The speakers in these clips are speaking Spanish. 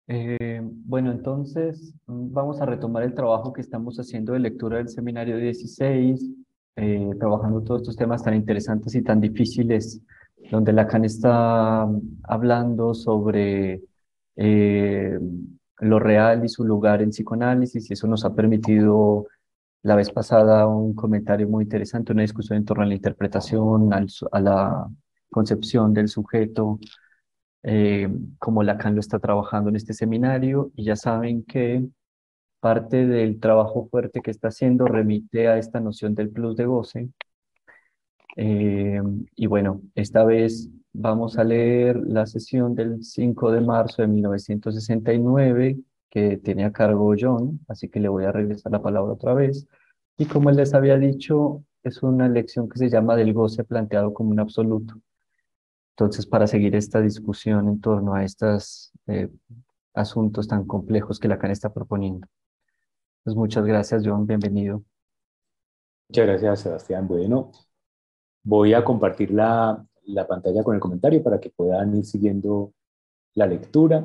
Bueno, entonces vamos a retomar el trabajo que estamos haciendo de lectura del seminario 16, trabajando todos estos temas tan interesantes y tan difíciles, donde Lacan está hablando sobre eh, lo real y su lugar en psicoanálisis, y eso nos ha permitido la vez pasada un comentario muy interesante, una discusión en torno a la interpretación, a la concepción del sujeto, eh, como Lacan lo está trabajando en este seminario, y ya saben que parte del trabajo fuerte que está haciendo remite a esta noción del plus de goce. Eh, y bueno, esta vez vamos a leer la sesión del 5 de marzo de 1969 que tiene a cargo John, así que le voy a regresar la palabra otra vez. Y como les había dicho, es una lección que se llama del goce planteado como un absoluto. Entonces, para seguir esta discusión en torno a estos asuntos tan complejos que Lacan está proponiendo. Pues muchas gracias, John, bienvenido. Muchas gracias, Sebastián. Bueno, voy a compartir la pantalla con el comentario para que puedan ir siguiendo la lectura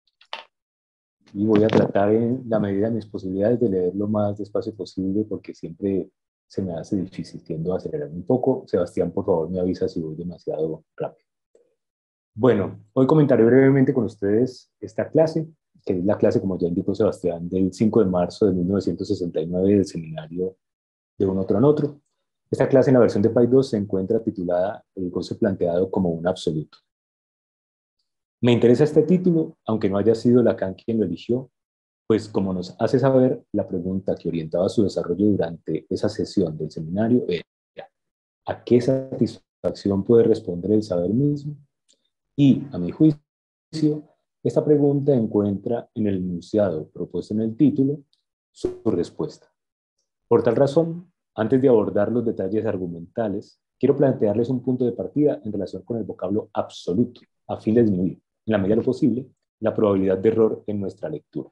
y voy a tratar en la medida de mis posibilidades de leer lo más despacio posible porque siempre se me hace difícil, tiendo a acelerar un poco. Sebastián, por favor, me avisa si voy demasiado rápido. Bueno, hoy comentaré brevemente con ustedes esta clase, que es la clase, como ya indicó Sebastián, del 5 de marzo de 1969 del seminario de un otro en otro. Esta clase en la versión de PAI 2 se encuentra titulada El goce planteado como un absoluto. Me interesa este título, aunque no haya sido Lacan quien lo eligió, pues como nos hace saber, la pregunta que orientaba su desarrollo durante esa sesión del seminario era ¿a qué satisfacción puede responder el saber mismo? Y, a mi juicio, esta pregunta encuentra en el enunciado propuesto en el título su respuesta. Por tal razón, antes de abordar los detalles argumentales, quiero plantearles un punto de partida en relación con el vocablo absoluto, a fin de disminuir, en la medida de lo posible, la probabilidad de error en nuestra lectura.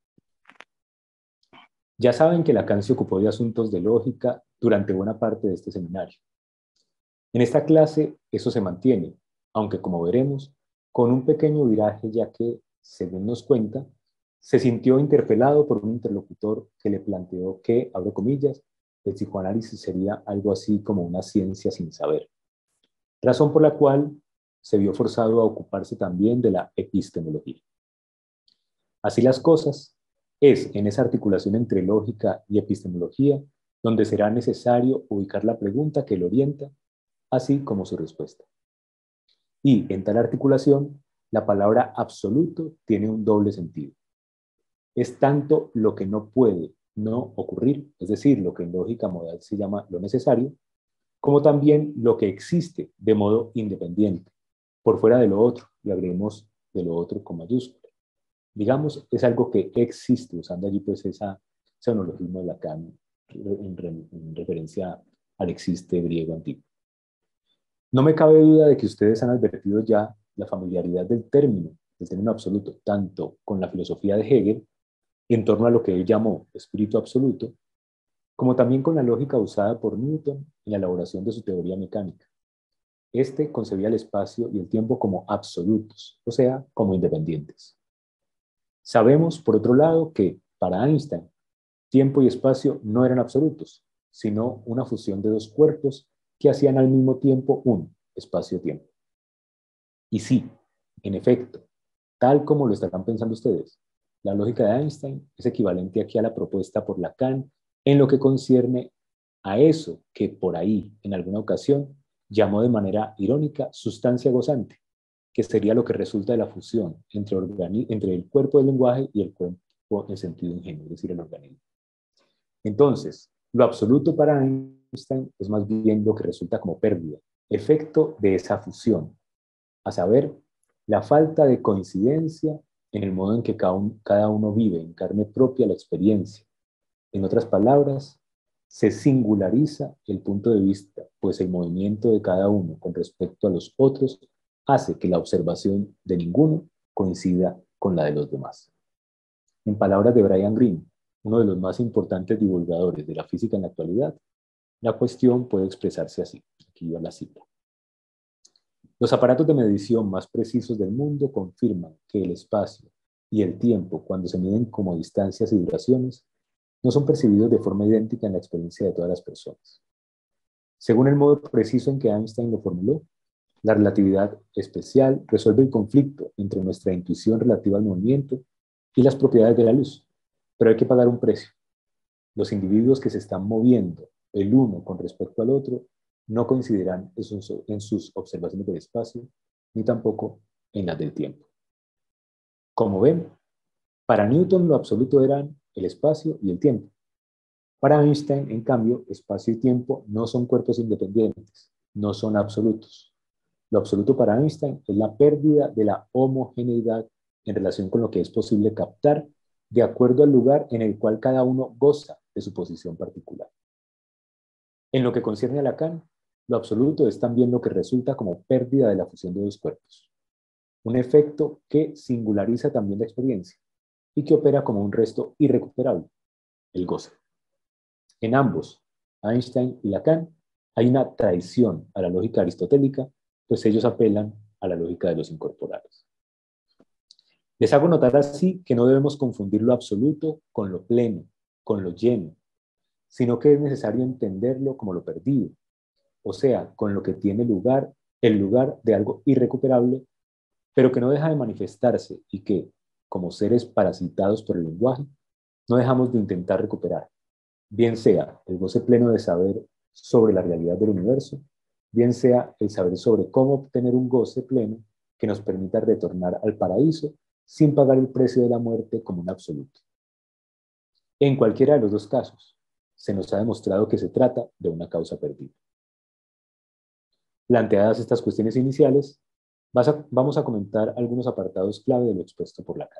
Ya saben que Lacan se ocupó de asuntos de lógica durante buena parte de este seminario. En esta clase eso se mantiene, aunque como veremos, con un pequeño viraje, ya que, según nos cuenta, se sintió interpelado por un interlocutor que le planteó que, abro comillas, el psicoanálisis sería algo así como una ciencia sin saber, razón por la cual se vio forzado a ocuparse también de la epistemología. Así las cosas, es en esa articulación entre lógica y epistemología donde será necesario ubicar la pregunta que lo orienta, así como su respuesta. Y en tal articulación, la palabra absoluto tiene un doble sentido. Es tanto lo que no puede no ocurrir, es decir, lo que en lógica modal se llama lo necesario, como también lo que existe de modo independiente, por fuera de lo otro, y agreguemos de lo otro con mayúscula. Digamos, es algo que existe, usando allí pues ese neologismo de Lacan en referencia al existe griego antiguo. No me cabe duda de que ustedes han advertido ya la familiaridad del término absoluto, tanto con la filosofía de Hegel, en torno a lo que él llamó espíritu absoluto, como también con la lógica usada por Newton en la elaboración de su teoría mecánica. Este concebía el espacio y el tiempo como absolutos, o sea, como independientes. Sabemos, por otro lado, que para Einstein, tiempo y espacio no eran absolutos, sino una fusión de dos cuerpos que hacían al mismo tiempo un espacio-tiempo. Y sí, en efecto, tal como lo estarán pensando ustedes, la lógica de Einstein es equivalente aquí a la propuesta por Lacan en lo que concierne a eso que por ahí, en alguna ocasión, llamó de manera irónica sustancia gozante, que sería lo que resulta de la fusión entre el cuerpo del lenguaje y el cuerpo en sentido ingenuo, es decir, el organismo. Entonces, lo absoluto para Einstein es más bien lo que resulta como pérdida, efecto de esa fusión, a saber, la falta de coincidencia en el modo en que cada uno vive en carne propia la experiencia. En otras palabras, se singulariza el punto de vista, pues el movimiento de cada uno con respecto a los otros hace que la observación de ninguno coincida con la de los demás. En palabras de Brian Greene, uno de los más importantes divulgadores de la física en la actualidad, la cuestión puede expresarse así. Aquí va la cita. Los aparatos de medición más precisos del mundo confirman que el espacio y el tiempo, cuando se miden como distancias y duraciones, no son percibidos de forma idéntica en la experiencia de todas las personas. Según el modo preciso en que Einstein lo formuló, la relatividad especial resuelve el conflicto entre nuestra intuición relativa al movimiento y las propiedades de la luz, pero hay que pagar un precio. Los individuos que se están moviendo el uno con respecto al otro no coincidirán en sus observaciones del espacio, ni tampoco en las del tiempo. Como ven, para Newton lo absoluto eran el espacio y el tiempo. Para Einstein, en cambio, espacio y tiempo no son cuerpos independientes, no son absolutos. Lo absoluto para Einstein es la pérdida de la homogeneidad en relación con lo que es posible captar de acuerdo al lugar en el cual cada uno goza de su posición particular. En lo que concierne a Lacan, lo absoluto es también lo que resulta como pérdida de la fusión de dos cuerpos, un efecto que singulariza también la experiencia y que opera como un resto irrecuperable, el goce. En ambos, Einstein y Lacan, hay una traición a la lógica aristotélica, pues ellos apelan a la lógica de los incorporales. Les hago notar así que no debemos confundir lo absoluto con lo pleno, con lo lleno, sino que es necesario entenderlo como lo perdido, o sea, con lo que tiene lugar, el lugar de algo irrecuperable, pero que no deja de manifestarse y que, como seres parasitados por el lenguaje, no dejamos de intentar recuperar, bien sea el goce pleno de saber sobre la realidad del universo, bien sea el saber sobre cómo obtener un goce pleno que nos permita retornar al paraíso sin pagar el precio de la muerte como un absoluto. En cualquiera de los dos casos, se nos ha demostrado que se trata de una causa perdida. Planteadas estas cuestiones iniciales, vamos a comentar algunos apartados clave de lo expuesto por Lacan.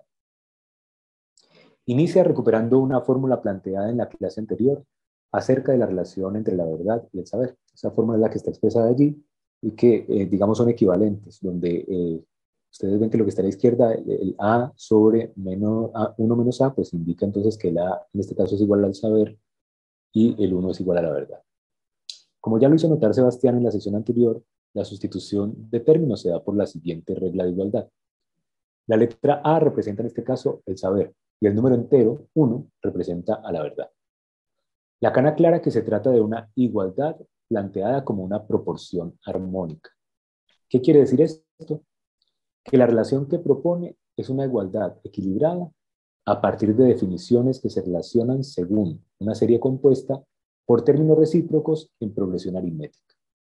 Inicia recuperando una fórmula planteada en la clase anterior acerca de la relación entre la verdad y el saber. Esa fórmula es la que está expresada allí y que, digamos, son equivalentes, donde ustedes ven que lo que está a la izquierda, el A sobre 1 menos A, pues indica entonces que el A en este caso es igual al saber y el 1 es igual a la verdad. Como ya lo hizo notar Sebastián en la sesión anterior, la sustitución de términos se da por la siguiente regla de igualdad. La letra A representa en este caso el saber y el número entero, 1, representa a la verdad. Lacan aclara que se trata de una igualdad planteada como una proporción armónica. ¿Qué quiere decir esto? Que la relación que propone es una igualdad equilibrada a partir de definiciones que se relacionan según una serie compuesta por términos recíprocos en progresión aritmética.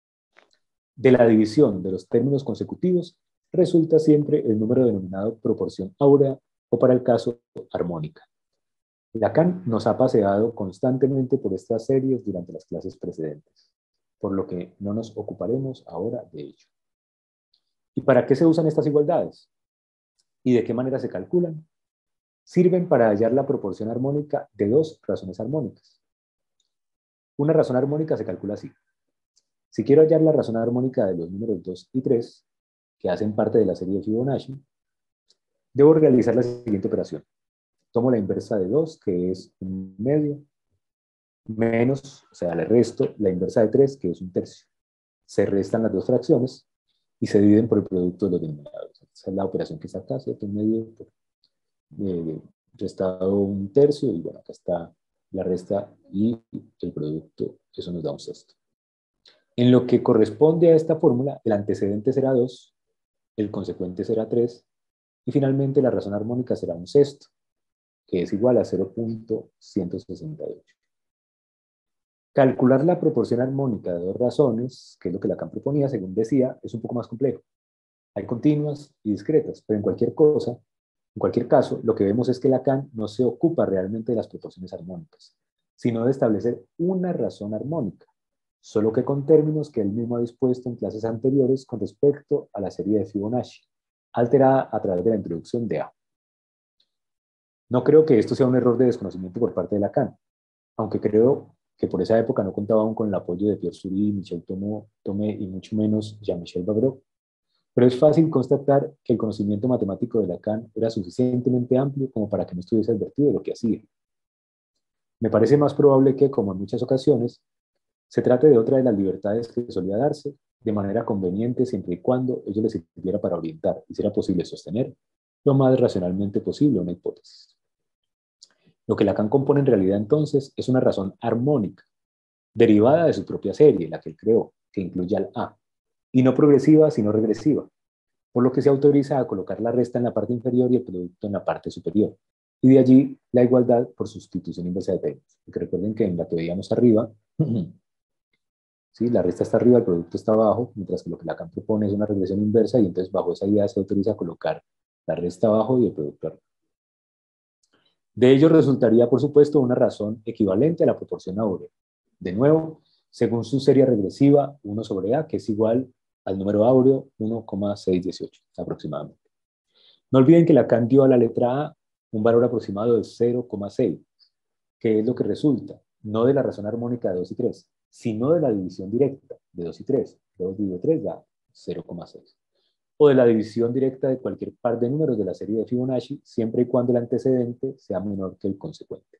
De la división de los términos consecutivos resulta siempre el número denominado proporción áurea o para el caso armónica. Lacan nos ha paseado constantemente por estas series durante las clases precedentes, por lo que no nos ocuparemos ahora de ello. ¿Y para qué se usan estas igualdades? ¿Y de qué manera se calculan? Sirven para hallar la proporción armónica de dos razones armónicas. Una razón armónica se calcula así. Si quiero hallar la razón armónica de los números 2 y 3, que hacen parte de la serie de Fibonacci, debo realizar la siguiente operación. Tomo la inversa de 2, que es un medio, menos, o sea, le resto la inversa de 3, que es un tercio. Se restan las dos fracciones y se dividen por el producto de los denominadores. Esa es la operación que está acá, ¿cierto? Un medio por, restado un tercio, y bueno, acá está la resta y el producto, eso nos da un sexto. En lo que corresponde a esta fórmula, el antecedente será 2, el consecuente será 3, y finalmente la razón armónica será un sexto, que es igual a 0.168. Calcular la proporción armónica de dos razones, que es lo que Lacan proponía, según decía, es un poco más complejo. Hay continuas y discretas, pero en cualquier caso, lo que vemos es que Lacan no se ocupa realmente de las proporciones armónicas, sino de establecer una razón armónica, solo que con términos que él mismo ha dispuesto en clases anteriores con respecto a la serie de Fibonacci, alterada a través de la introducción de A. No creo que esto sea un error de desconocimiento por parte de Lacan, aunque creo que por esa época no contaba aún con el apoyo de Pierre Curie, Michel Thomé y mucho menos Jean-Michel Babreau. Pero es fácil constatar que el conocimiento matemático de Lacan era suficientemente amplio como para que no estuviese advertido de lo que hacía. Me parece más probable que, como en muchas ocasiones, se trate de otra de las libertades que solía darse de manera conveniente siempre y cuando ello le sirviera para orientar y, si era posible, sostener lo más racionalmente posible una hipótesis. Lo que Lacan compone en realidad entonces es una razón armónica, derivada de su propia serie, la que él creó, que incluye al A, y no progresiva sino regresiva, por lo que se autoriza a colocar la resta en la parte inferior y el producto en la parte superior. Y de allí la igualdad por sustitución inversa de términos. Porque recuerden que en la que veíamos arriba, ¿sí? La resta está arriba, el producto está abajo, mientras que lo que Lacan propone es una regresión inversa y entonces bajo esa idea se autoriza a colocar la resta abajo y el producto arriba. De ello resultaría, por supuesto, una razón equivalente a la proporción áurea. De nuevo, según su serie regresiva, 1 sobre A, que es igual al número áureo 1,618 aproximadamente. No olviden que Lacan dio a la letra A un valor aproximado de 0,6, que es lo que resulta, no de la razón armónica de 2 y 3, sino de la división directa de 2 y 3. 2 dividido 3 da 0,6. O de la división directa de cualquier par de números de la serie de Fibonacci, siempre y cuando el antecedente sea menor que el consecuente.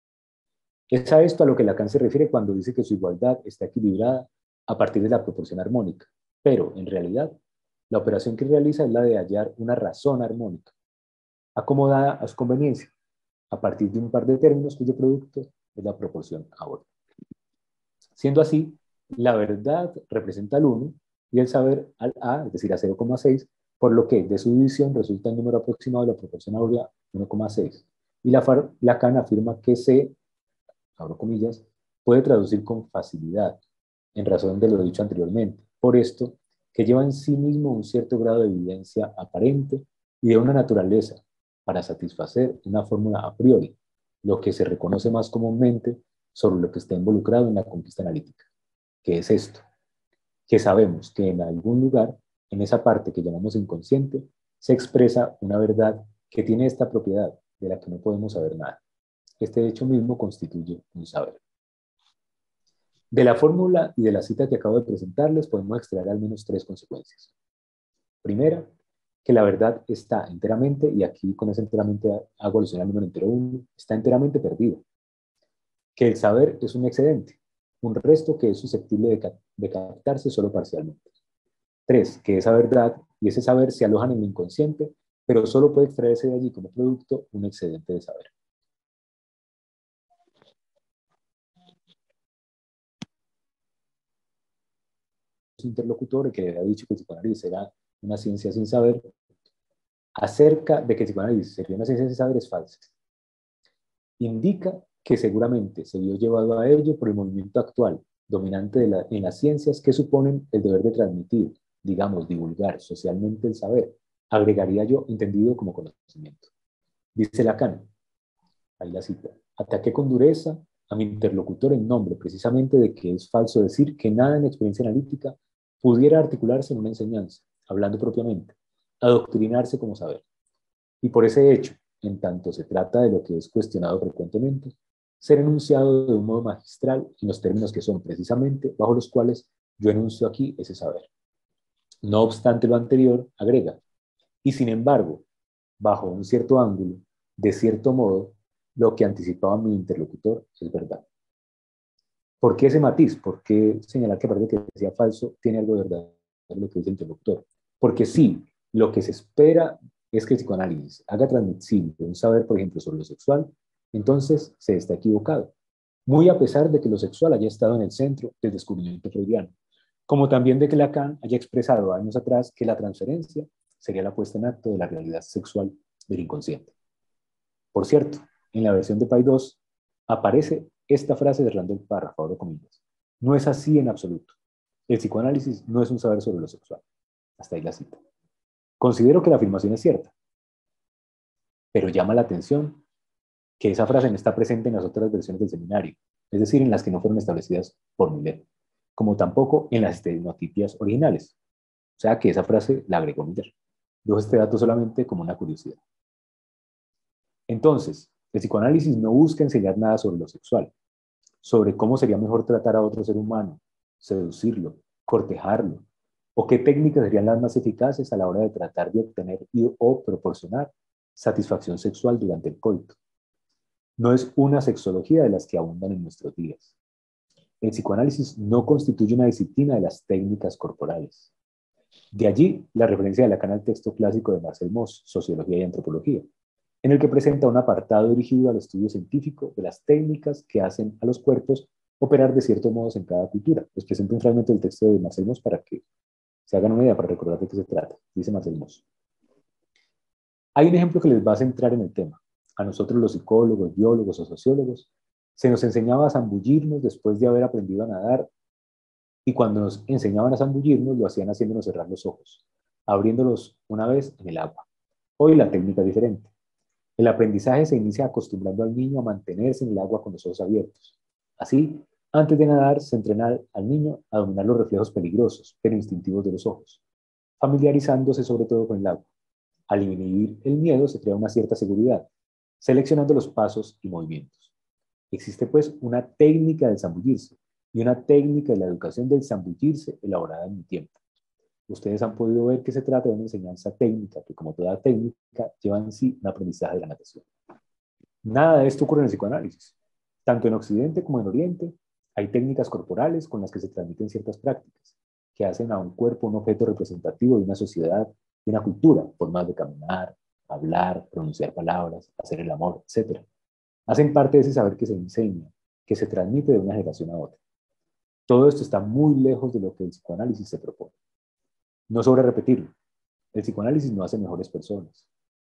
Es a esto a lo que Lacan se refiere cuando dice que su igualdad está equilibrada a partir de la proporción armónica, pero en realidad la operación que realiza es la de hallar una razón armónica, acomodada a su conveniencia, a partir de un par de términos cuyo producto es la proporción áurea. Siendo así, la verdad representa al 1 y el saber al A, es decir, a 0,6, por lo que de su división resulta el número aproximado de la proporción áurea 1,6. Y Lacan afirma que C, abro comillas, puede traducir con facilidad, en razón de lo dicho anteriormente. Por esto, que lleva en sí mismo un cierto grado de evidencia aparente y de una naturaleza para satisfacer una fórmula a priori, lo que se reconoce más comúnmente sobre lo que está involucrado en la conquista analítica, que es esto, que sabemos que en algún lugar, en esa parte que llamamos inconsciente, se expresa una verdad que tiene esta propiedad de la que no podemos saber nada. Este hecho mismo constituye un saber. De la fórmula y de la cita que acabo de presentarles podemos extraer al menos 3 consecuencias. Primera, que la verdad está enteramente, y aquí con ese enteramente hago alusión al número entero 1, está enteramente perdida. Que el saber es un excedente, un resto que es susceptible de captarse solo parcialmente. 3, que esa verdad y ese saber se alojan en el inconsciente, pero solo puede extraerse de allí como producto un excedente de saber. Su interlocutor, que le había dicho que el psicoanálisis era una ciencia sin saber, acerca de que el psicoanálisis sería una ciencia sin saber es falsa. Indica que seguramente se vio llevado a ello por el movimiento actual, dominante en las ciencias que suponen el deber de transmitir, digamos, divulgar socialmente el saber, agregaría yo entendido como conocimiento. Dice Lacan, ahí la cita, ataqué con dureza a mi interlocutor en nombre precisamente de que es falso decir que nada en la experiencia analítica pudiera articularse en una enseñanza, hablando propiamente, adoctrinarse como saber. Y por ese hecho, en tanto se trata de lo que es cuestionado frecuentemente, ser enunciado de un modo magistral en los términos que son precisamente bajo los cuales yo enuncio aquí ese saber. No obstante lo anterior, agrega, y sin embargo, bajo un cierto ángulo, de cierto modo, lo que anticipaba mi interlocutor es verdad. ¿Por qué ese matiz? ¿Por qué señalar que aparte de que sea falso, tiene algo de verdad lo que dice el interlocutor? Porque sí, lo que se espera es que el psicoanálisis haga transmisible un saber, por ejemplo, sobre lo sexual, entonces se está equivocado. Muy a pesar de que lo sexual haya estado en el centro del descubrimiento freudiano, como también de que Lacan haya expresado años atrás que la transferencia sería la puesta en acto de la realidad sexual del inconsciente. Por cierto, en la versión de Pay 2 aparece esta frase cerrando el párrafo, abro comillas. No es así en absoluto. El psicoanálisis no es un saber sobre lo sexual. Hasta ahí la cita. Considero que la afirmación es cierta, pero llama la atención que esa frase no está presente en las otras versiones del seminario, es decir, en las que no fueron establecidas por Miller, como tampoco en las estereotipias originales. O sea que esa frase la agregó Miller. Dejo este dato solamente como una curiosidad. Entonces, el psicoanálisis no busca enseñar nada sobre lo sexual, sobre cómo sería mejor tratar a otro ser humano, seducirlo, cortejarlo, o qué técnicas serían las más eficaces a la hora de tratar de obtener o proporcionar satisfacción sexual durante el coito. No es una sexología de las que abundan en nuestros días. El psicoanálisis no constituye una disciplina de las técnicas corporales. De allí la referencia de Lacan al texto clásico de Marcel Mauss, Sociología y Antropología, en el que presenta un apartado dirigido al estudio científico de las técnicas que hacen a los cuerpos operar de ciertos modos en cada cultura. Les presento un fragmento del texto de Marcel Mauss para que se hagan una idea, para recordar de qué se trata. Dice Marcel Mauss: hay un ejemplo que les va a centrar en el tema. A nosotros los psicólogos, biólogos o sociólogos se nos enseñaba a zambullirnos después de haber aprendido a nadar, y cuando nos enseñaban a zambullirnos lo hacían haciéndonos cerrar los ojos, abriéndolos una vez en el agua. Hoy la técnica es diferente. El aprendizaje se inicia acostumbrando al niño a mantenerse en el agua con los ojos abiertos. Así, antes de nadar, se entrena al niño a dominar los reflejos peligrosos, pero instintivos de los ojos, familiarizándose sobre todo con el agua. Al inhibir el miedo se crea una cierta seguridad, seleccionando los pasos y movimientos. Existe pues una técnica del zambullirse y una técnica de la educación del zambullirse elaborada en mi tiempo. Ustedes han podido ver que se trata de una enseñanza técnica que, como toda técnica, lleva en sí un aprendizaje de la natación. Nada de esto ocurre en el psicoanálisis. Tanto en Occidente como en Oriente hay técnicas corporales con las que se transmiten ciertas prácticas, que hacen a un cuerpo un objeto representativo de una sociedad, de una cultura, formas de caminar, hablar, pronunciar palabras, hacer el amor, etc. Hacen parte de ese saber que se enseña, que se transmite de una generación a otra. Todo esto está muy lejos de lo que el psicoanálisis se propone. No sobra repetirlo, el psicoanálisis no hace mejores personas,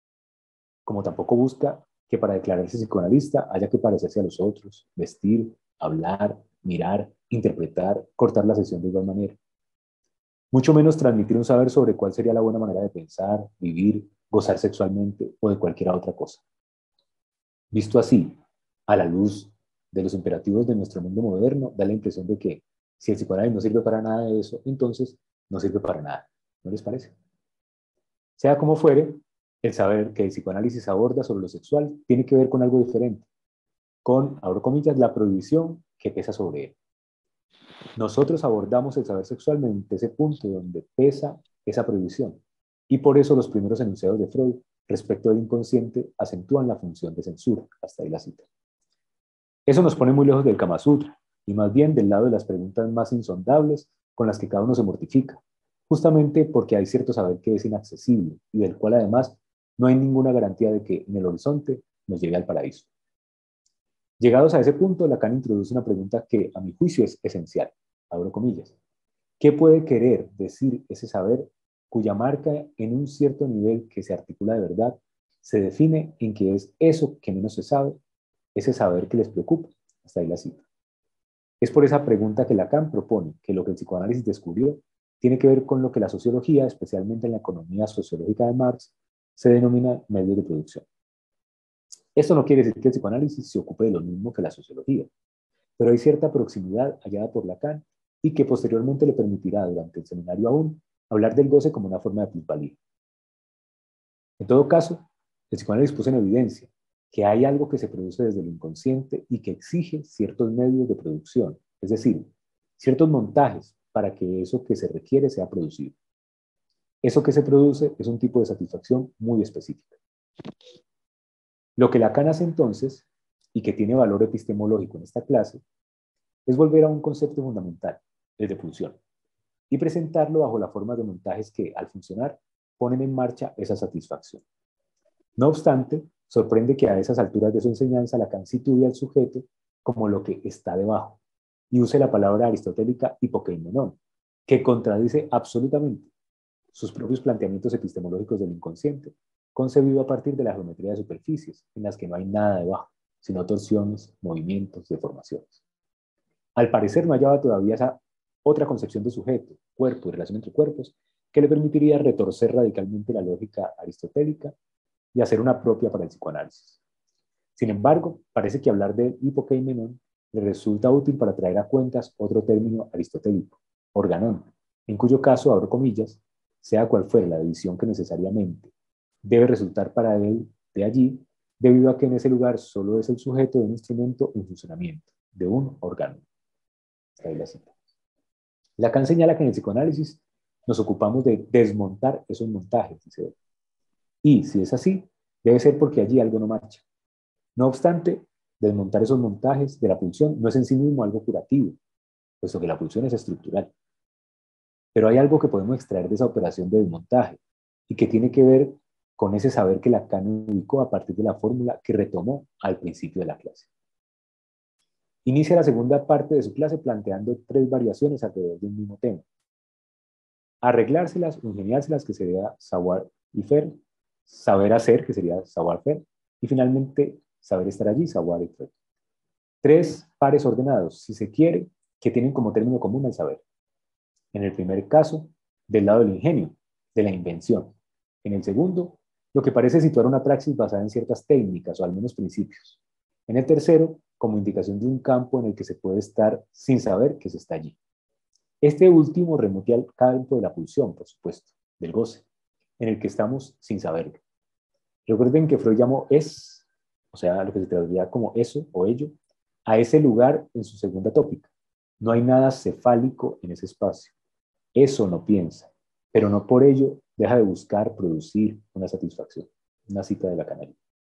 como tampoco busca que para declararse psicoanalista haya que parecerse a los otros, vestir, hablar, mirar, interpretar, cortar la sesión de igual manera. Mucho menos transmitir un saber sobre cuál sería la buena manera de pensar, vivir, gozar sexualmente o de cualquier otra cosa. Visto así, a la luz de los imperativos de nuestro mundo moderno, da la impresión de que si el psicoanálisis no sirve para nada de eso, entonces no sirve para nada. ¿No les parece? Sea como fuere, el saber que el psicoanálisis aborda sobre lo sexual tiene que ver con algo diferente, con, abro comillas, la prohibición que pesa sobre él. Nosotros abordamos el saber sexual mediante ese punto donde pesa esa prohibición, y por eso los primeros enunciados de Freud respecto del inconsciente acentúan la función de censura. Hasta ahí la cita. Eso nos pone muy lejos del Kama Sutra, y más bien del lado de las preguntas más insondables con las que cada uno se mortifica, justamente porque hay cierto saber que es inaccesible y del cual además no hay ninguna garantía de que en el horizonte nos llegue al paraíso. Llegados a ese punto, Lacan introduce una pregunta que a mi juicio es esencial, abro comillas. ¿Qué puede querer decir ese saber cuya marca en un cierto nivel que se articula de verdad se define en que es eso que menos se sabe, ese saber que les preocupa? Hasta ahí la cita. Es por esa pregunta que Lacan propone que lo que el psicoanálisis descubrió tiene que ver con lo que la sociología, especialmente en la economía sociológica de Marx, se denomina medios de producción. Esto no quiere decir que el psicoanálisis se ocupe de lo mismo que la sociología, pero hay cierta proximidad hallada por Lacan y que posteriormente le permitirá, durante el seminario aún, hablar del goce como una forma de plusvalía. En todo caso, el psicoanálisis puso en evidencia que hay algo que se produce desde el inconsciente y que exige ciertos medios de producción, es decir, ciertos montajes para que eso que se requiere sea producido. Eso que se produce es un tipo de satisfacción muy específica. Lo que Lacan hace entonces, y que tiene valor epistemológico en esta clase, es volver a un concepto fundamental, el de pulsión, y presentarlo bajo la forma de montajes que, al funcionar, ponen en marcha esa satisfacción. No obstante, sorprende que a esas alturas de su enseñanza Lacan sitúe al sujeto como lo que está debajo, y use la palabra aristotélica hipokeimenon, que contradice absolutamente sus propios planteamientos epistemológicos del inconsciente, concebido a partir de la geometría de superficies, en las que no hay nada debajo, sino torsiones, movimientos, deformaciones. Al parecer no hallaba todavía esa otra concepción de sujeto, cuerpo y relación entre cuerpos que le permitiría retorcer radicalmente la lógica aristotélica y hacer una propia para el psicoanálisis. Sin embargo, parece que hablar de hipokeimenon le resulta útil para traer a cuentas otro término aristotélico, organón, en cuyo caso, abro comillas, sea cual fuera la división que necesariamente debe resultar para él de allí, debido a que en ese lugar solo es el sujeto de un instrumento en funcionamiento, de un órgano. Ahí la cita. Lacan señala que en el psicoanálisis nos ocupamos de desmontar esos montajes, dice él. Y si es así, debe ser porque allí algo no marcha. No obstante, desmontar esos montajes de la pulsión no es en sí mismo algo curativo, puesto que la pulsión es estructural. Pero hay algo que podemos extraer de esa operación de desmontaje y que tiene que ver con ese saber que Lacan ubicó a partir de la fórmula que retomó al principio de la clase. Inicia la segunda parte de su clase planteando 3 variaciones alrededor de un mismo tema. Arreglárselas, ingeniárselas, que sería savoir y faire, saber hacer, que sería savoir faire, y finalmente saber estar allí, savoir y faire. 3 pares ordenados, si se quiere, que tienen como término común el saber. En el primer caso, del lado del ingenio, de la invención. En el segundo, lo que parece situar una praxis basada en ciertas técnicas o al menos principios. En el tercero, como indicación de un campo en el que se puede estar sin saber que se está allí. Este último remonta al campo de la pulsión, por supuesto, del goce, en el que estamos sin saberlo. Recuerden que Freud llamó es, o sea, lo que se traduciría como eso o ello, a ese lugar en su segunda tópica. No hay nada cefálico en ese espacio. Eso no piensa, pero no por ello deja de buscar producir una satisfacción. Una cita de Lacan.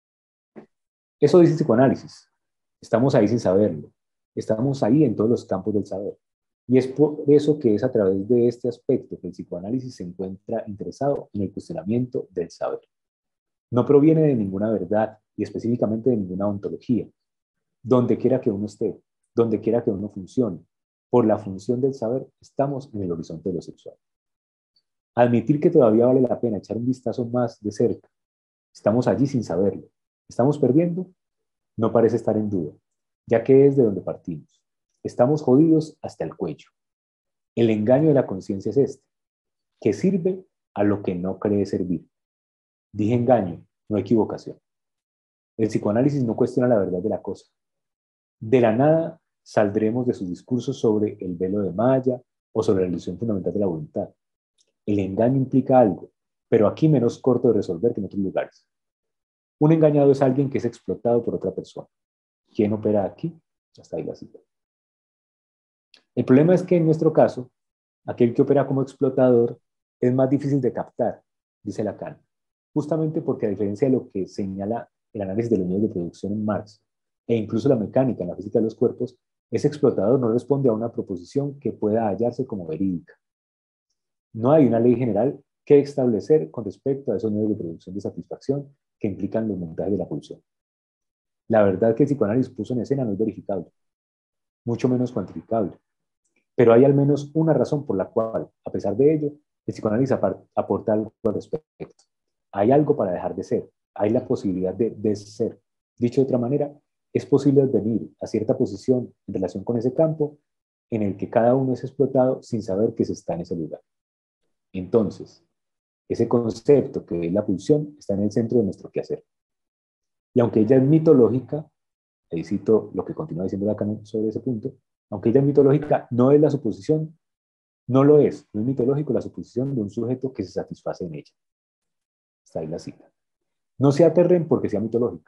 Eso dice el psicoanálisis. Estamos ahí sin saberlo. Estamos ahí en todos los campos del saber. Y es por eso que es a través de este aspecto que el psicoanálisis se encuentra interesado en el cuestionamiento del saber. No proviene de ninguna verdad y específicamente de ninguna ontología. Donde quiera que uno esté, donde quiera que uno funcione, por la función del saber, estamos en el horizonte de lo sexual. Admitir que todavía vale la pena echar un vistazo más de cerca. Estamos allí sin saberlo. ¿Estamos perdiendo? No parece estar en duda, ya que es de donde partimos. Estamos jodidos hasta el cuello. El engaño de la conciencia es este, que sirve a lo que no cree servir. Dije engaño, no equivocación. El psicoanálisis no cuestiona la verdad de la cosa. De la nada saldremos de sus discursos sobre el velo de Maya o sobre la ilusión fundamental de la voluntad. El engaño implica algo, pero aquí menos corto de resolver que en otros lugares. Un engañado es alguien que es explotado por otra persona. ¿Quién opera aquí? Hasta ahí la cita. El problema es que en nuestro caso, aquel que opera como explotador es más difícil de captar, dice Lacan, justamente porque a diferencia de lo que señala el análisis de los medios de producción en Marx, e incluso la mecánica en la física de los cuerpos, ese explotador no responde a una proposición que pueda hallarse como verídica. No hay una ley general que establecer con respecto a esos medios de producción de satisfacción que implican los montajes de la pulsión. La verdad que el psicoanálisis puso en escena no es verificable, mucho menos cuantificable, pero hay al menos una razón por la cual, a pesar de ello, el psicoanálisis aporta algo al respecto. Hay algo para dejar de ser, hay la posibilidad de desser. Dicho de otra manera, es posible venir a cierta posición en relación con ese campo en el que cada uno es explotado sin saber que se está en ese lugar. Entonces, ese concepto que es la pulsión está en el centro de nuestro quehacer. Y aunque ella es mitológica, ahí cito lo que continúa diciendo Lacan sobre ese punto, aunque ella es mitológica, no es la suposición, no es mitológico la suposición de un sujeto que se satisface en ella. Está ahí la cita. No se aterren porque sea mitológica.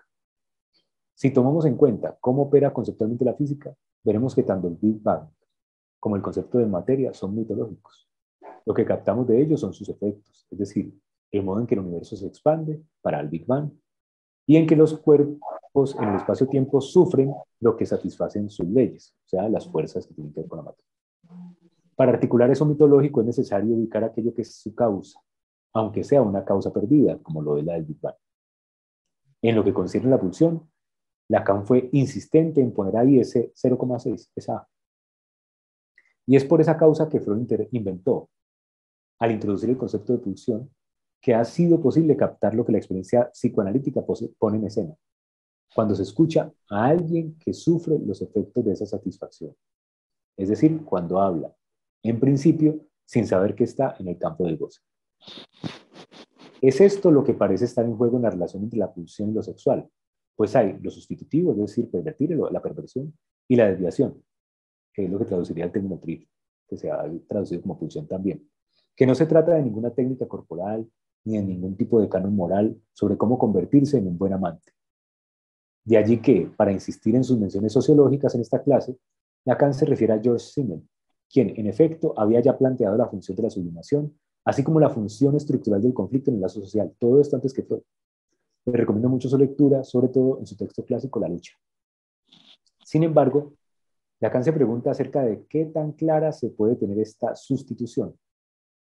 Si tomamos en cuenta cómo opera conceptualmente la física, veremos que tanto el Big Bang como el concepto de materia son mitológicos. Lo que captamos de ellos son sus efectos, es decir, el modo en que el universo se expande para el Big Bang y en que los cuerpos en el espacio-tiempo sufren lo que satisfacen sus leyes, o sea, las fuerzas que tienen que ver con la materia. Para articular eso mitológico es necesario ubicar aquello que es su causa, aunque sea una causa perdida, como lo es la del Big Bang. En lo que concierne a la pulsión, Lacan fue insistente en poner ahí ese 0,6, esa A. Y es por esa causa que Freud inventó, al introducir el concepto de pulsión, que ha sido posible captar lo que la experiencia psicoanalítica pone en escena, cuando se escucha a alguien que sufre los efectos de esa satisfacción. Es decir, cuando habla, en principio, sin saber que está en el campo del goce. Es esto lo que parece estar en juego en la relación entre la pulsión y lo sexual, pues hay lo sustitutivo, es decir, pervertir, la perversión, y la desviación, que es lo que traduciría el término trip, que se ha traducido como pulsión también, que no se trata de ninguna técnica corporal, ni de ningún tipo de canon moral sobre cómo convertirse en un buen amante. De allí que, para insistir en sus menciones sociológicas en esta clase, Lacan se refiere a George Simmel, quien, en efecto, había ya planteado la función de la sublimación, así como la función estructural del conflicto en el lazo social, todo esto antes que Freud. Le recomiendo mucho su lectura, sobre todo en su texto clásico La lucha. Sin embargo, Lacan se pregunta acerca de qué tan clara se puede tener esta sustitución,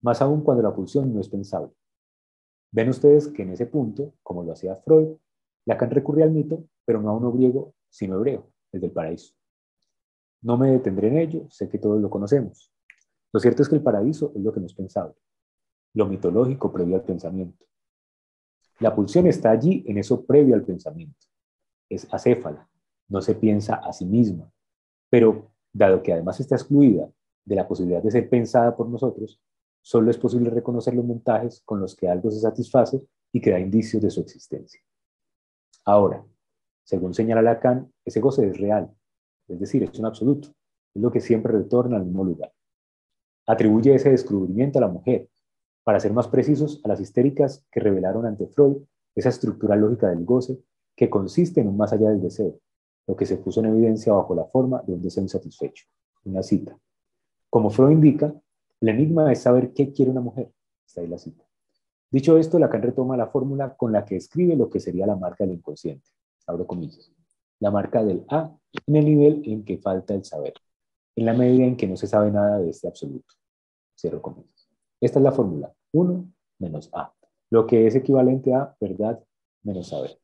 más aún cuando la pulsión no es pensable. Ven ustedes que en ese punto, como lo hacía Freud, Lacan recurría al mito, pero no a uno griego, sino hebreo, el del paraíso. No me detendré en ello, sé que todos lo conocemos. Lo cierto es que el paraíso es lo que no es pensable, lo mitológico previo al pensamiento. La pulsión está allí en eso previo al pensamiento. Es acéfala, no se piensa a sí misma, pero dado que además está excluida de la posibilidad de ser pensada por nosotros, solo es posible reconocer los montajes con los que algo se satisface y que da indicios de su existencia. Ahora, según señala Lacan, ese goce es real, es decir, es un absoluto, es lo que siempre retorna al mismo lugar. Atribuye ese descubrimiento a la mujer, para ser más precisos, a las histéricas que revelaron ante Freud esa estructura lógica del goce que consiste en un más allá del deseo, lo que se puso en evidencia bajo la forma de un deseo insatisfecho. Una cita. Como Freud indica, el enigma es saber qué quiere una mujer. Está ahí la cita. Dicho esto, Lacan retoma la fórmula con la que escribe lo que sería la marca del inconsciente. Abro comillas. La marca del A en el nivel en que falta el saber, en la medida en que no se sabe nada de este absoluto. Cierro comillas. Esta es la fórmula. 1 menos A, lo que es equivalente a verdad menos saber.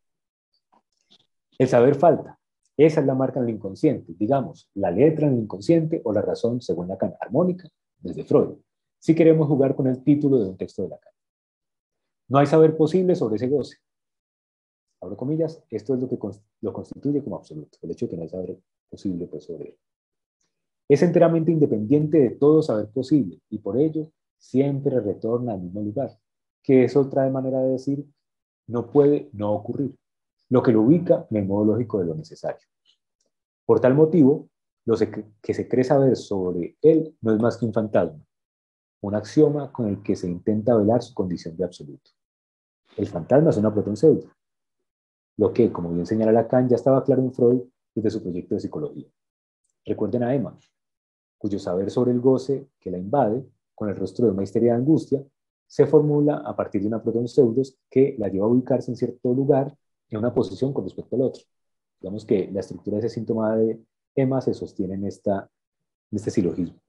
El saber falta. Esa es la marca en el inconsciente, digamos, la letra en el inconsciente o la razón, según Lacan, armónica, desde Freud, si queremos jugar con el título de un texto de Lacan. No hay saber posible sobre ese goce. Abro comillas, esto es lo que lo constituye como absoluto, el hecho de que no hay saber posible pues, sobre él. Es enteramente independiente de todo saber posible y por ello siempre retorna al mismo lugar, que es otra manera de decir no puede no ocurrir, lo que lo ubica en el modo lógico de lo necesario. Por tal motivo, lo que se cree saber sobre él no es más que un fantasma, un axioma con el que se intenta velar su condición de absoluto. El fantasma es una protonpseudo, lo que, como bien señala Lacan, ya estaba claro en Freud desde su proyecto de psicología. Recuerden a Emma, cuyo saber sobre el goce que la invade, con el rostro de una histeria de angustia, se formula a partir de una protonpseudos que la lleva a ubicarse en cierto lugar, en una posición con respecto al otro. Digamos que la estructura de ese síntoma de Emma se sostiene en este silogismo.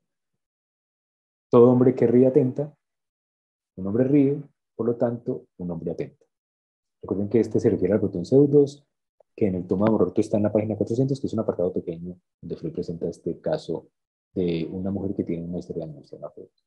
Todo hombre que ríe atenta, un hombre ríe, por lo tanto, un hombre atenta. Recuerden que este se refiere al protonpseudos, que en el tomo de Mororto está en la página 400, que es un apartado pequeño donde Freud presenta este caso de una mujer que tiene una historia de angustia.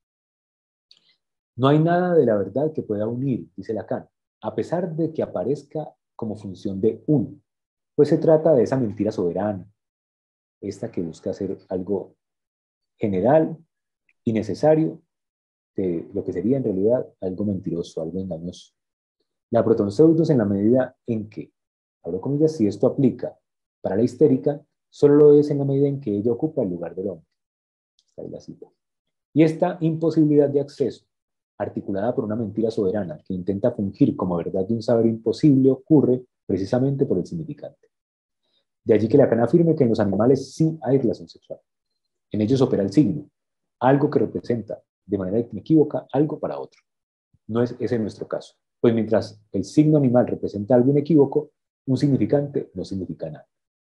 No hay nada de la verdad que pueda unir, dice Lacan, a pesar de que aparezca como función de uno, pues se trata de esa mentira soberana, esta que busca hacer algo general y necesario de lo que sería en realidad algo mentiroso, algo engañoso. La protonpseudos en la medida en que, abro comillas, si esto aplica para la histérica, solo lo es en la medida en que ella ocupa el lugar del hombre. Está ahí la cita. Y esta imposibilidad de acceso, articulada por una mentira soberana que intenta fungir como verdad de un saber imposible, ocurre precisamente por el significante. De allí que Lacan afirme que en los animales sí hay relación sexual. En ellos opera el signo, algo que representa de manera inequívoca algo para otro. No es ese nuestro caso, pues mientras el signo animal representa algo inequívoco, un significante no significa nada.